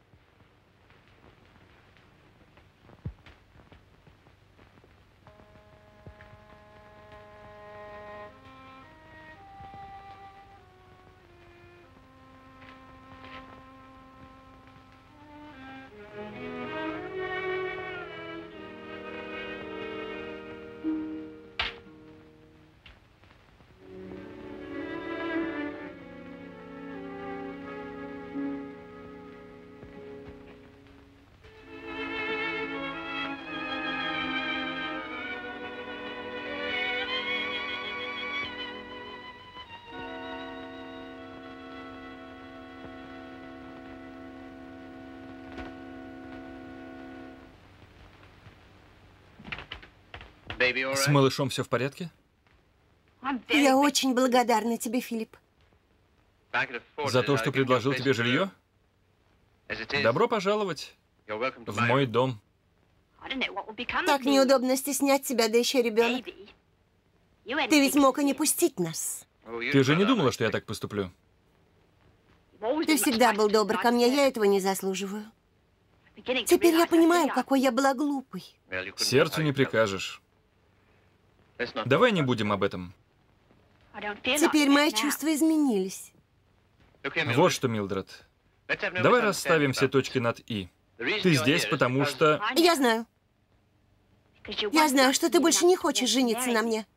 С малышом все в порядке? Я очень благодарна тебе, Филипп. За то, что предложил тебе жилье? Добро пожаловать в мой дом. Так неудобно стеснять себя, да еще ребенок. Ты ведь мог и не пустить нас. Ты же не думала, что я так поступлю? Ты всегда был добр ко мне, я этого не заслуживаю. Теперь я понимаю, какой я была глупой. Сердцу не прикажешь. Давай не будем об этом. Теперь мои чувства изменились. Вот что, Милдред. Давай расставим все точки над «и». Ты здесь, потому что... Я знаю. Я знаю, что ты больше не хочешь жениться на мне.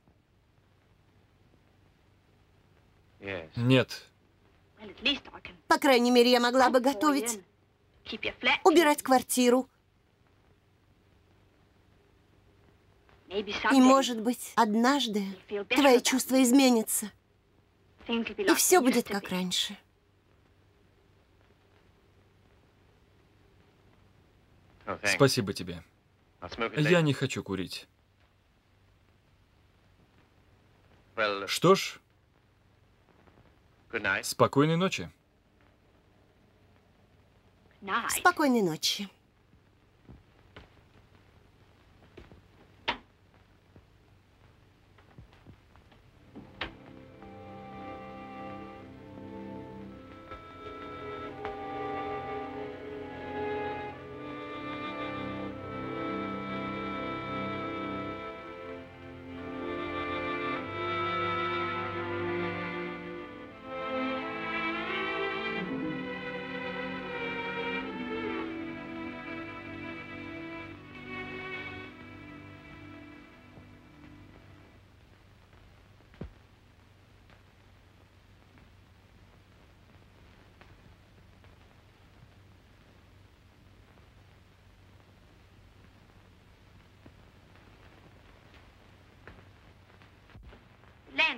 Нет. По крайней мере, я могла бы готовить, убирать квартиру. И, может быть, однажды твои чувства изменятся. И все будет как раньше. Спасибо тебе. Я не хочу курить. Что ж, спокойной ночи. Спокойной ночи.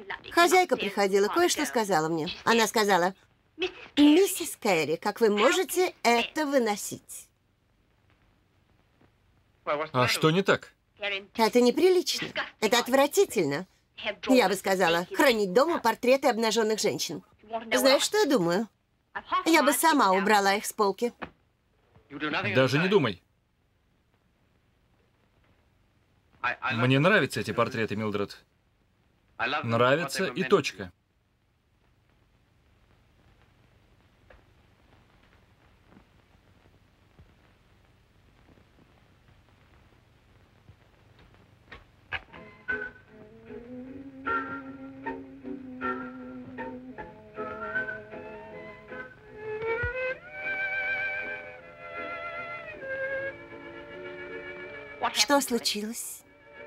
Хозяйка приходила, кое-что сказала мне. Она сказала: «Миссис Кэрри, как вы можете это выносить?» А что не так? Это неприлично. Это отвратительно. Я бы сказала, хранить дома портреты обнаженных женщин. Знаешь, что я думаю? Я бы сама убрала их с полки. Даже не думай. Мне нравятся эти портреты, Милдред. Нравятся и точка. Что случилось?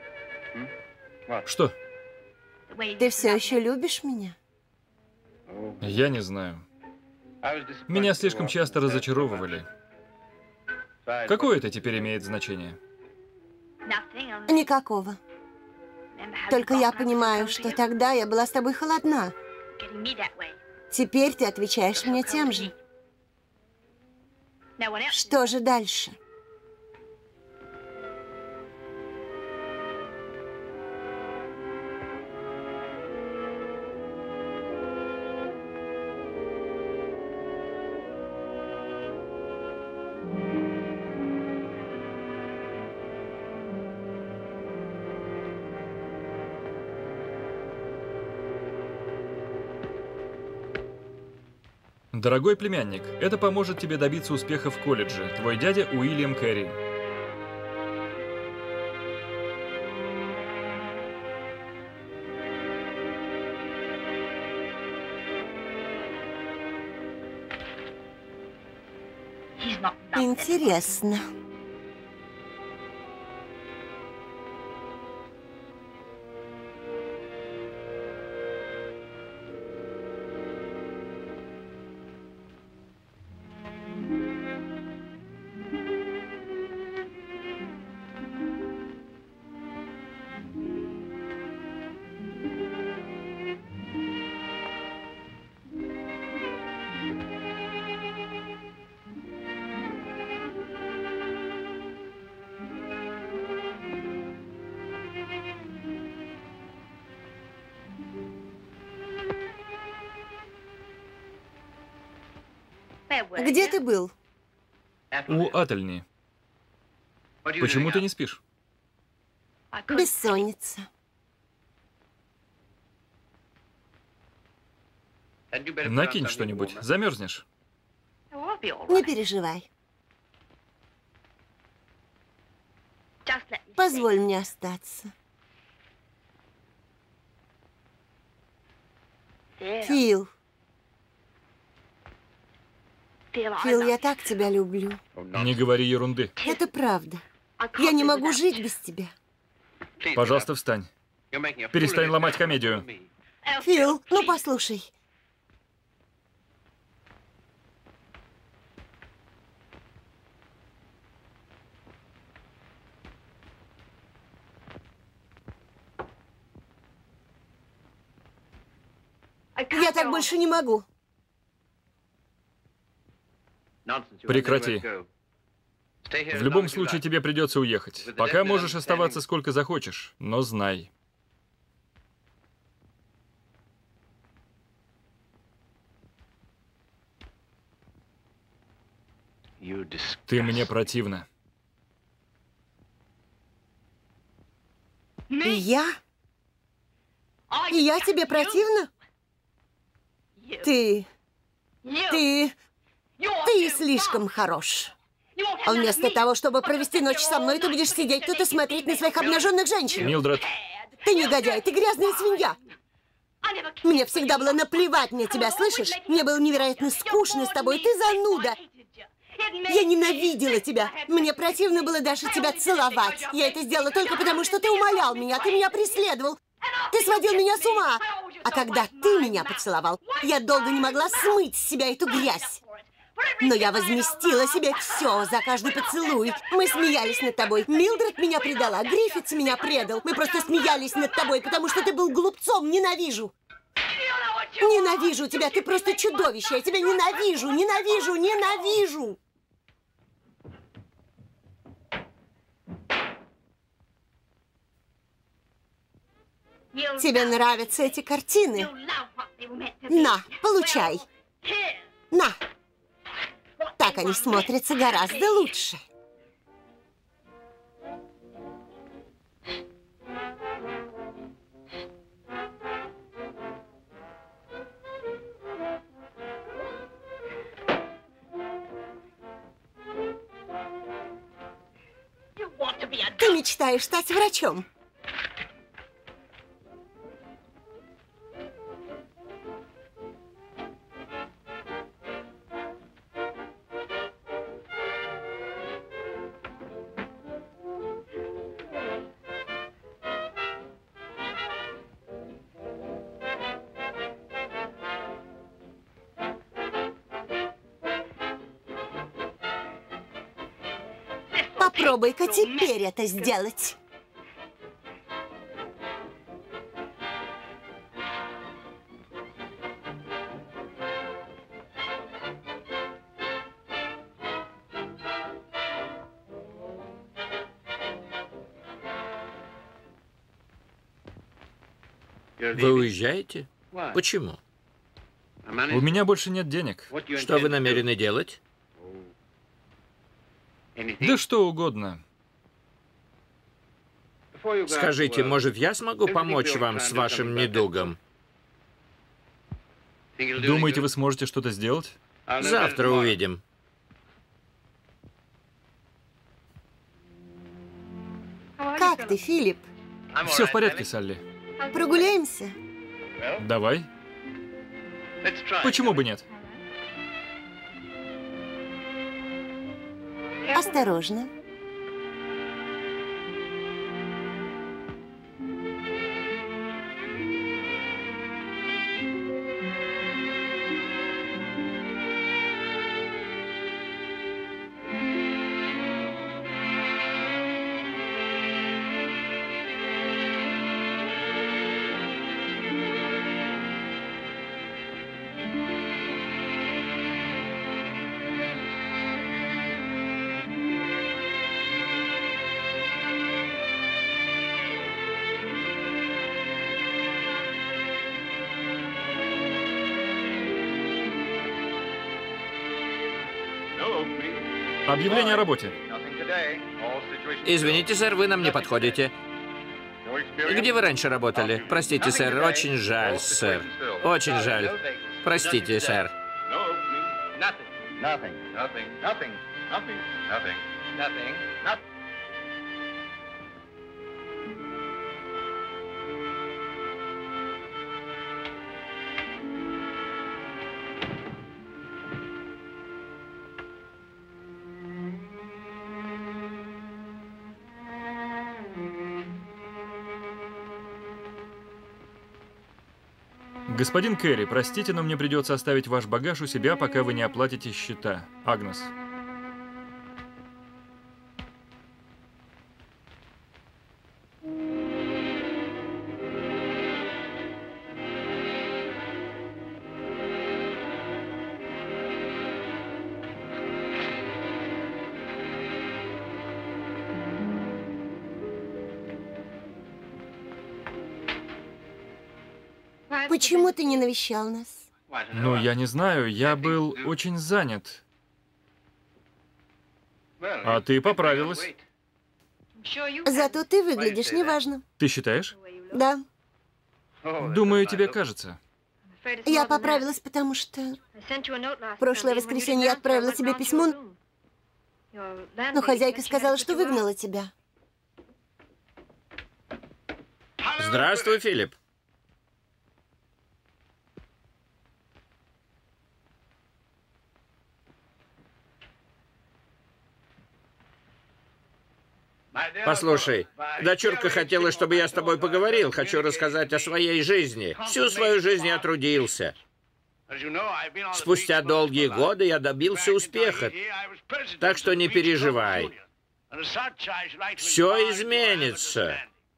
Что? Ты все еще любишь меня? Я не знаю. Меня слишком часто разочаровывали. Какое это теперь имеет значение? Никакого. Только я понимаю, что тогда я была с тобой холодна. Теперь ты отвечаешь мне тем же. Что же дальше? Дорогой племянник, это поможет тебе добиться успеха в колледже. Твой дядя Уильям Кэрри. Интересно. Где ты был? У Ательни. Почему ты не спишь? Бессонница. Накинь что-нибудь, замерзнешь. Не переживай. Позволь мне остаться. Фил. Фил, я так тебя люблю. Не говори ерунды. Это правда. Я не могу жить без тебя. Пожалуйста, встань. Перестань ломать комедию. Фил, ну послушай. Я так больше не могу. Прекрати. В любом случае тебе придется уехать. Пока можешь оставаться сколько захочешь, но знай. Ты мне противна. Я? Я тебе противна? Ты... Ты... Ты слишком хорош. А вместо того, чтобы провести ночь со мной, ты будешь сидеть тут и смотреть на своих обнаженных женщин. Милдред. Ты негодяй, ты грязная свинья. Мне всегда было наплевать на тебя, слышишь? Мне было невероятно скучно с тобой, ты зануда. Я ненавидела тебя. Мне противно было даже тебя целовать. Я это сделала только потому, что ты умолял меня, ты меня преследовал. Ты сводил меня с ума. А когда ты меня поцеловал, я долго не могла смыть с себя эту грязь. Но я возместила себе все за каждый поцелуй. Мы смеялись над тобой. Милдред меня предала, Гриффитс меня предал. Мы просто смеялись над тобой, потому что ты был глупцом. Ненавижу. Ненавижу тебя, ты просто чудовище. Я тебя ненавижу, ненавижу, ненавижу. Тебе нравятся эти картины? На, получай. На. Так они смотрятся гораздо лучше. Ты мечтаешь стать врачом? Попробуй-ка теперь это сделать. Вы уезжаете? Почему? У меня больше нет денег. Что вы намерены делать? Да что угодно. Скажите, может, я смогу помочь вам с вашим недугом? Думаете, вы сможете что-то сделать? Завтра увидим. Как ты, Филипп? Все в порядке, Салли. Прогуляемся? Давай. Почему бы нет? Осторожно. Объявление о работе. Извините, сэр, вы нам не подходите. Где вы раньше работали? Простите, сэр, очень жаль, сэр. Очень жаль. Простите, сэр. Господин Керри, простите, но мне придется оставить ваш багаж у себя, пока вы не оплатите счета. Агнес. Почему ты не навещал нас? Ну, я не знаю, я был очень занят. А ты поправилась. Зато ты выглядишь неважно. Ты считаешь? Да. Думаю, тебе кажется. Я поправилась, потому что в прошлое воскресенье я отправила тебе письмо, но хозяйка сказала, что выгнала тебя. Здравствуй, Филипп. Послушай, дочурка хотела, чтобы я с тобой поговорил. Хочу рассказать о своей жизни. Всю свою жизнь я трудился. Спустя долгие годы я добился успеха, так что не переживай. Все изменится.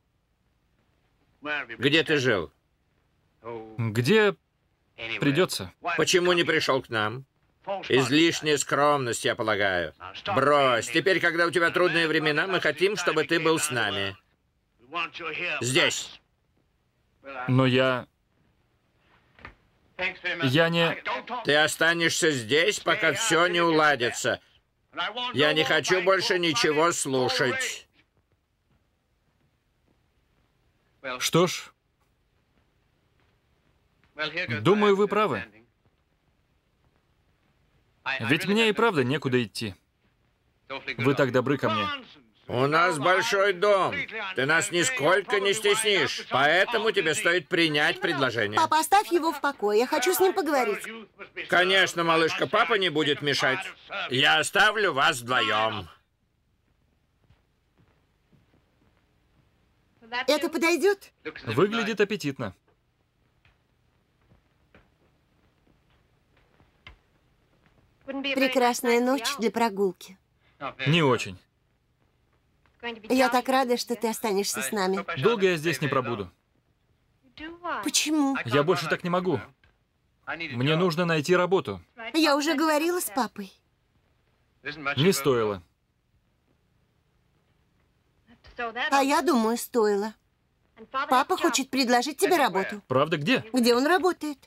Где ты жил? Где придется. Почему не пришел к нам? Излишняя скромность, я полагаю. Брось. Теперь, когда у тебя трудные времена, мы хотим, чтобы ты был с нами. Здесь. Но я... Я не... Ты останешься здесь, пока все не уладится. Я не хочу больше ничего слушать. Что ж, думаю, вы правы. Ведь мне и правда некуда идти. Вы так добры ко мне. У нас большой дом. Ты нас нисколько не стеснишь. Поэтому тебе стоит принять предложение. Папа, оставь его в покое. Я хочу с ним поговорить. Конечно, малышка, папа не будет мешать. Я оставлю вас вдвоем. Это подойдет? Выглядит аппетитно. Прекрасная ночь для прогулки. Не очень. Я так рада, что ты останешься с нами. Долго я здесь не пробуду. Почему? Я больше так не могу. Мне нужно найти работу. Я уже говорила с папой. Не стоило. А я думаю, стоило. Папа хочет предложить тебе работу. Правда, где? Где он работает?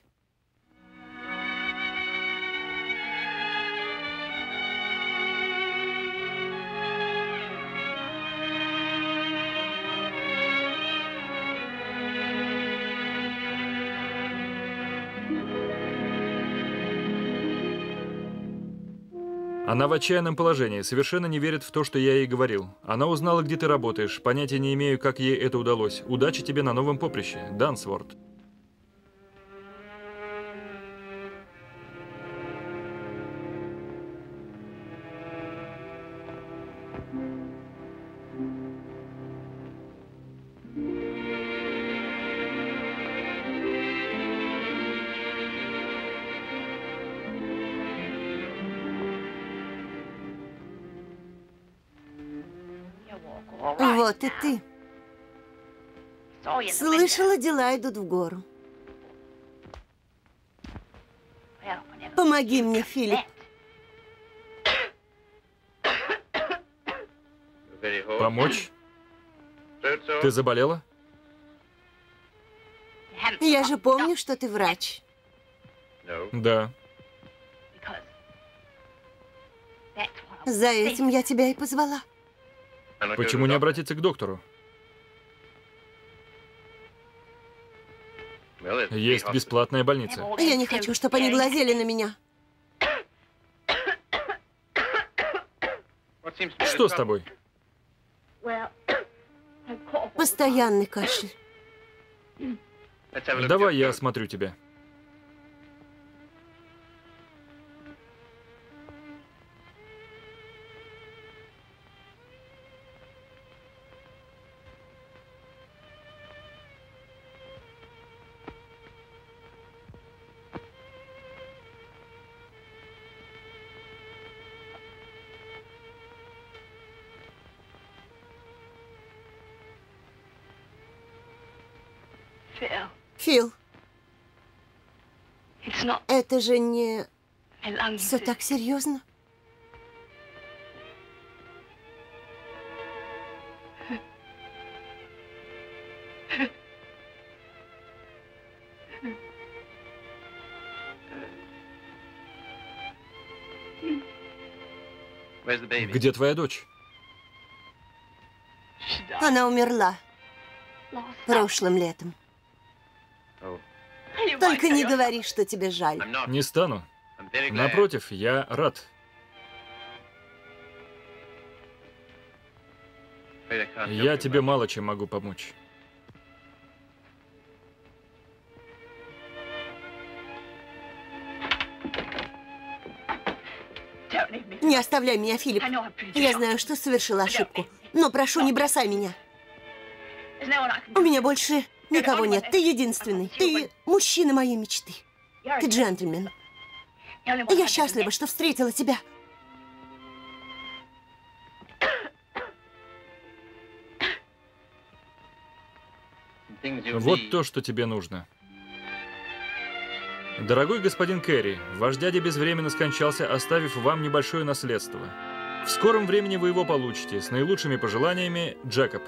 Она в отчаянном положении, совершенно не верит в то, что я ей говорил. Она узнала, где ты работаешь. Понятия не имею, как ей это удалось. Удачи тебе на новом поприще, Дансворт. Вот и ты. Слышала, дела идут в гору. Помоги мне, Филипп. Помочь? Ты заболела? Я же помню, что ты врач. Да. За этим я тебя и позвала. Почему не обратиться к доктору? Есть бесплатная больница. Я не хочу, чтобы они глазели на меня. Что с тобой? Постоянный кашель. Давай я осмотрю тебя. Фил, это же не... Все так серьезно? Где твоя дочь? Она умерла прошлым летом. Только не говори, что тебе жаль. Не стану. Напротив, я рад. Я тебе мало чем могу помочь. Не оставляй меня, Филипп. Я знаю, что совершила ошибку. Но прошу, не бросай меня. У меня больше никого нет. Ты единственный. Ты мужчина моей мечты. Ты джентльмен. Я счастлива, что встретила тебя. Вот то, что тебе нужно. Дорогой господин Керри, ваш дядя безвременно скончался, оставив вам небольшое наследство. В скором времени вы его получите. С наилучшими пожеланиями, Джекоб.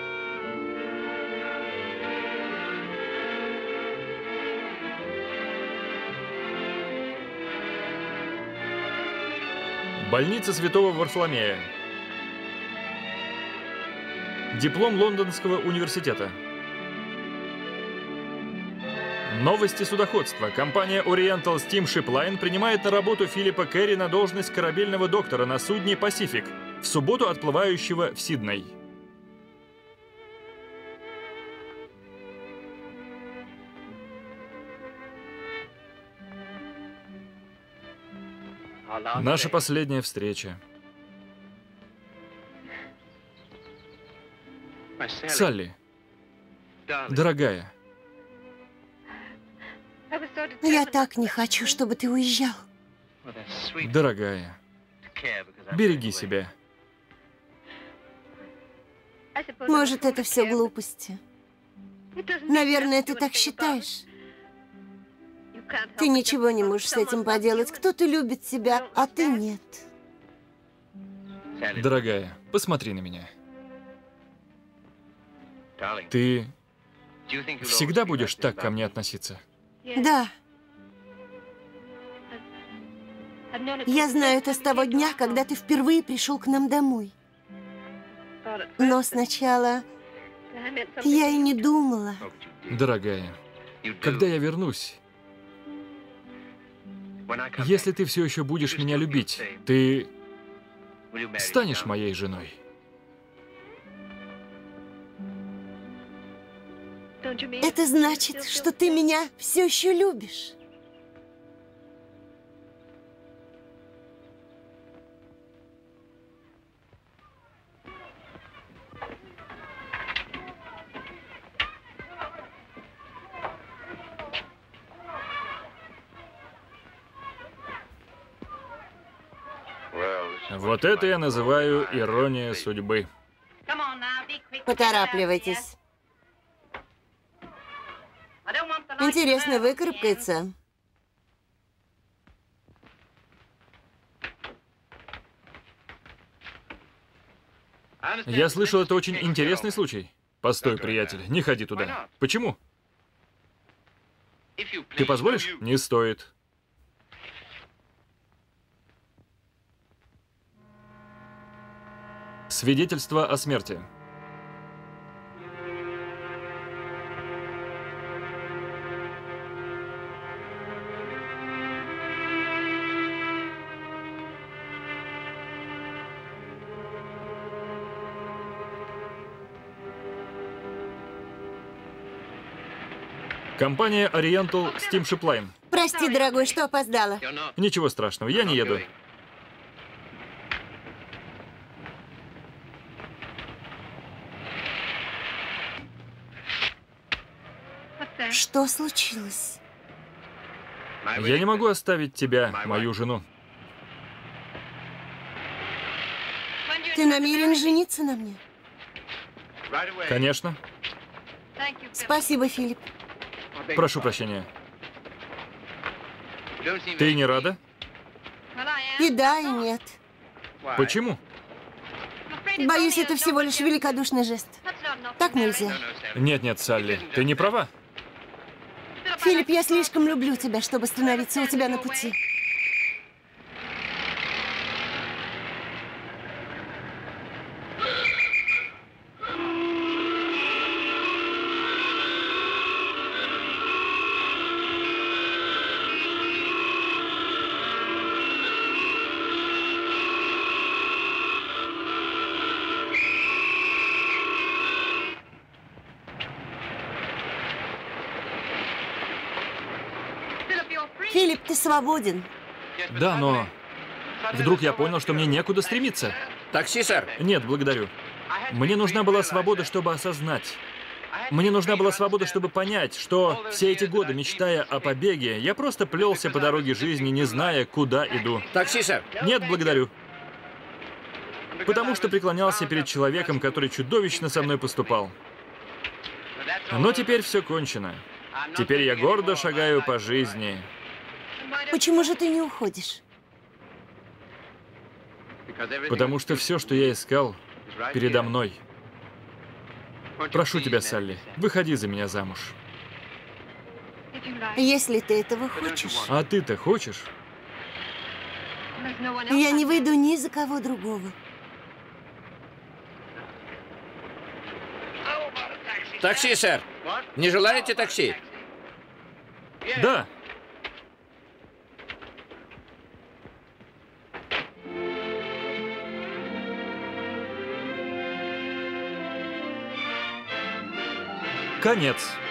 Больница Святого Варфоломея. Диплом Лондонского университета. Новости судоходства. Компания Oriental Steamship Line принимает на работу Филиппа Керри на должность корабельного доктора на судне «Пасифик», в субботу отплывающего в Сидней. Наша последняя встреча. Салли, дорогая. Я так не хочу, чтобы ты уезжал. Дорогая, береги себя. Может, это все глупости. Наверное, ты так считаешь. Ты ничего не можешь с этим поделать. Кто-то любит тебя, а ты нет. Дорогая, посмотри на меня. Ты всегда будешь так ко мне относиться? Да. Я знаю это с того дня, когда ты впервые пришел к нам домой. Но сначала я и не думала. Дорогая, когда я вернусь, если ты все еще будешь меня любить, ты станешь моей женой. Это значит, что ты меня все еще любишь. Вот это я называю ирония судьбы. Поторапливайтесь. Интересно, выкарабкается? Я слышал, это очень интересный случай. Постой, приятель, не ходи туда. Почему? Ты позволишь? Не стоит. Свидетельство о смерти. Компания Oriental Steamship Line. Прости, дорогой, что опоздала. Ничего страшного, я не еду. Что случилось? Я не могу оставить тебя, мою жену. Ты намерен жениться на мне? Конечно. Спасибо, Филипп. Прошу прощения. Ты не рада? И да, и нет. Почему? Боюсь, это всего лишь великодушный жест. Так нельзя. Нет-нет, Салли, ты не права. Филипп, я слишком люблю тебя, чтобы становиться у тебя на пути. Филипп, ты свободен. Да, но вдруг я понял, что мне некуда стремиться. Такси, сэр. Нет, благодарю. Мне нужна была свобода, чтобы осознать. Мне нужна была свобода, чтобы понять, что все эти годы, мечтая о побеге, я просто плелся по дороге жизни, не зная, куда иду. Такси, сэр. Нет, благодарю. Потому что преклонялся перед человеком, который чудовищно со мной поступал. Но теперь все кончено. Теперь я гордо шагаю по жизни. Почему же ты не уходишь? Потому что все, что я искал, передо мной. Прошу тебя, Салли, выходи за меня замуж. Если ты этого хочешь. А ты-то хочешь? Я не выйду ни за кого другого. Такси, сэр. Не желаете такси? Да. Конец.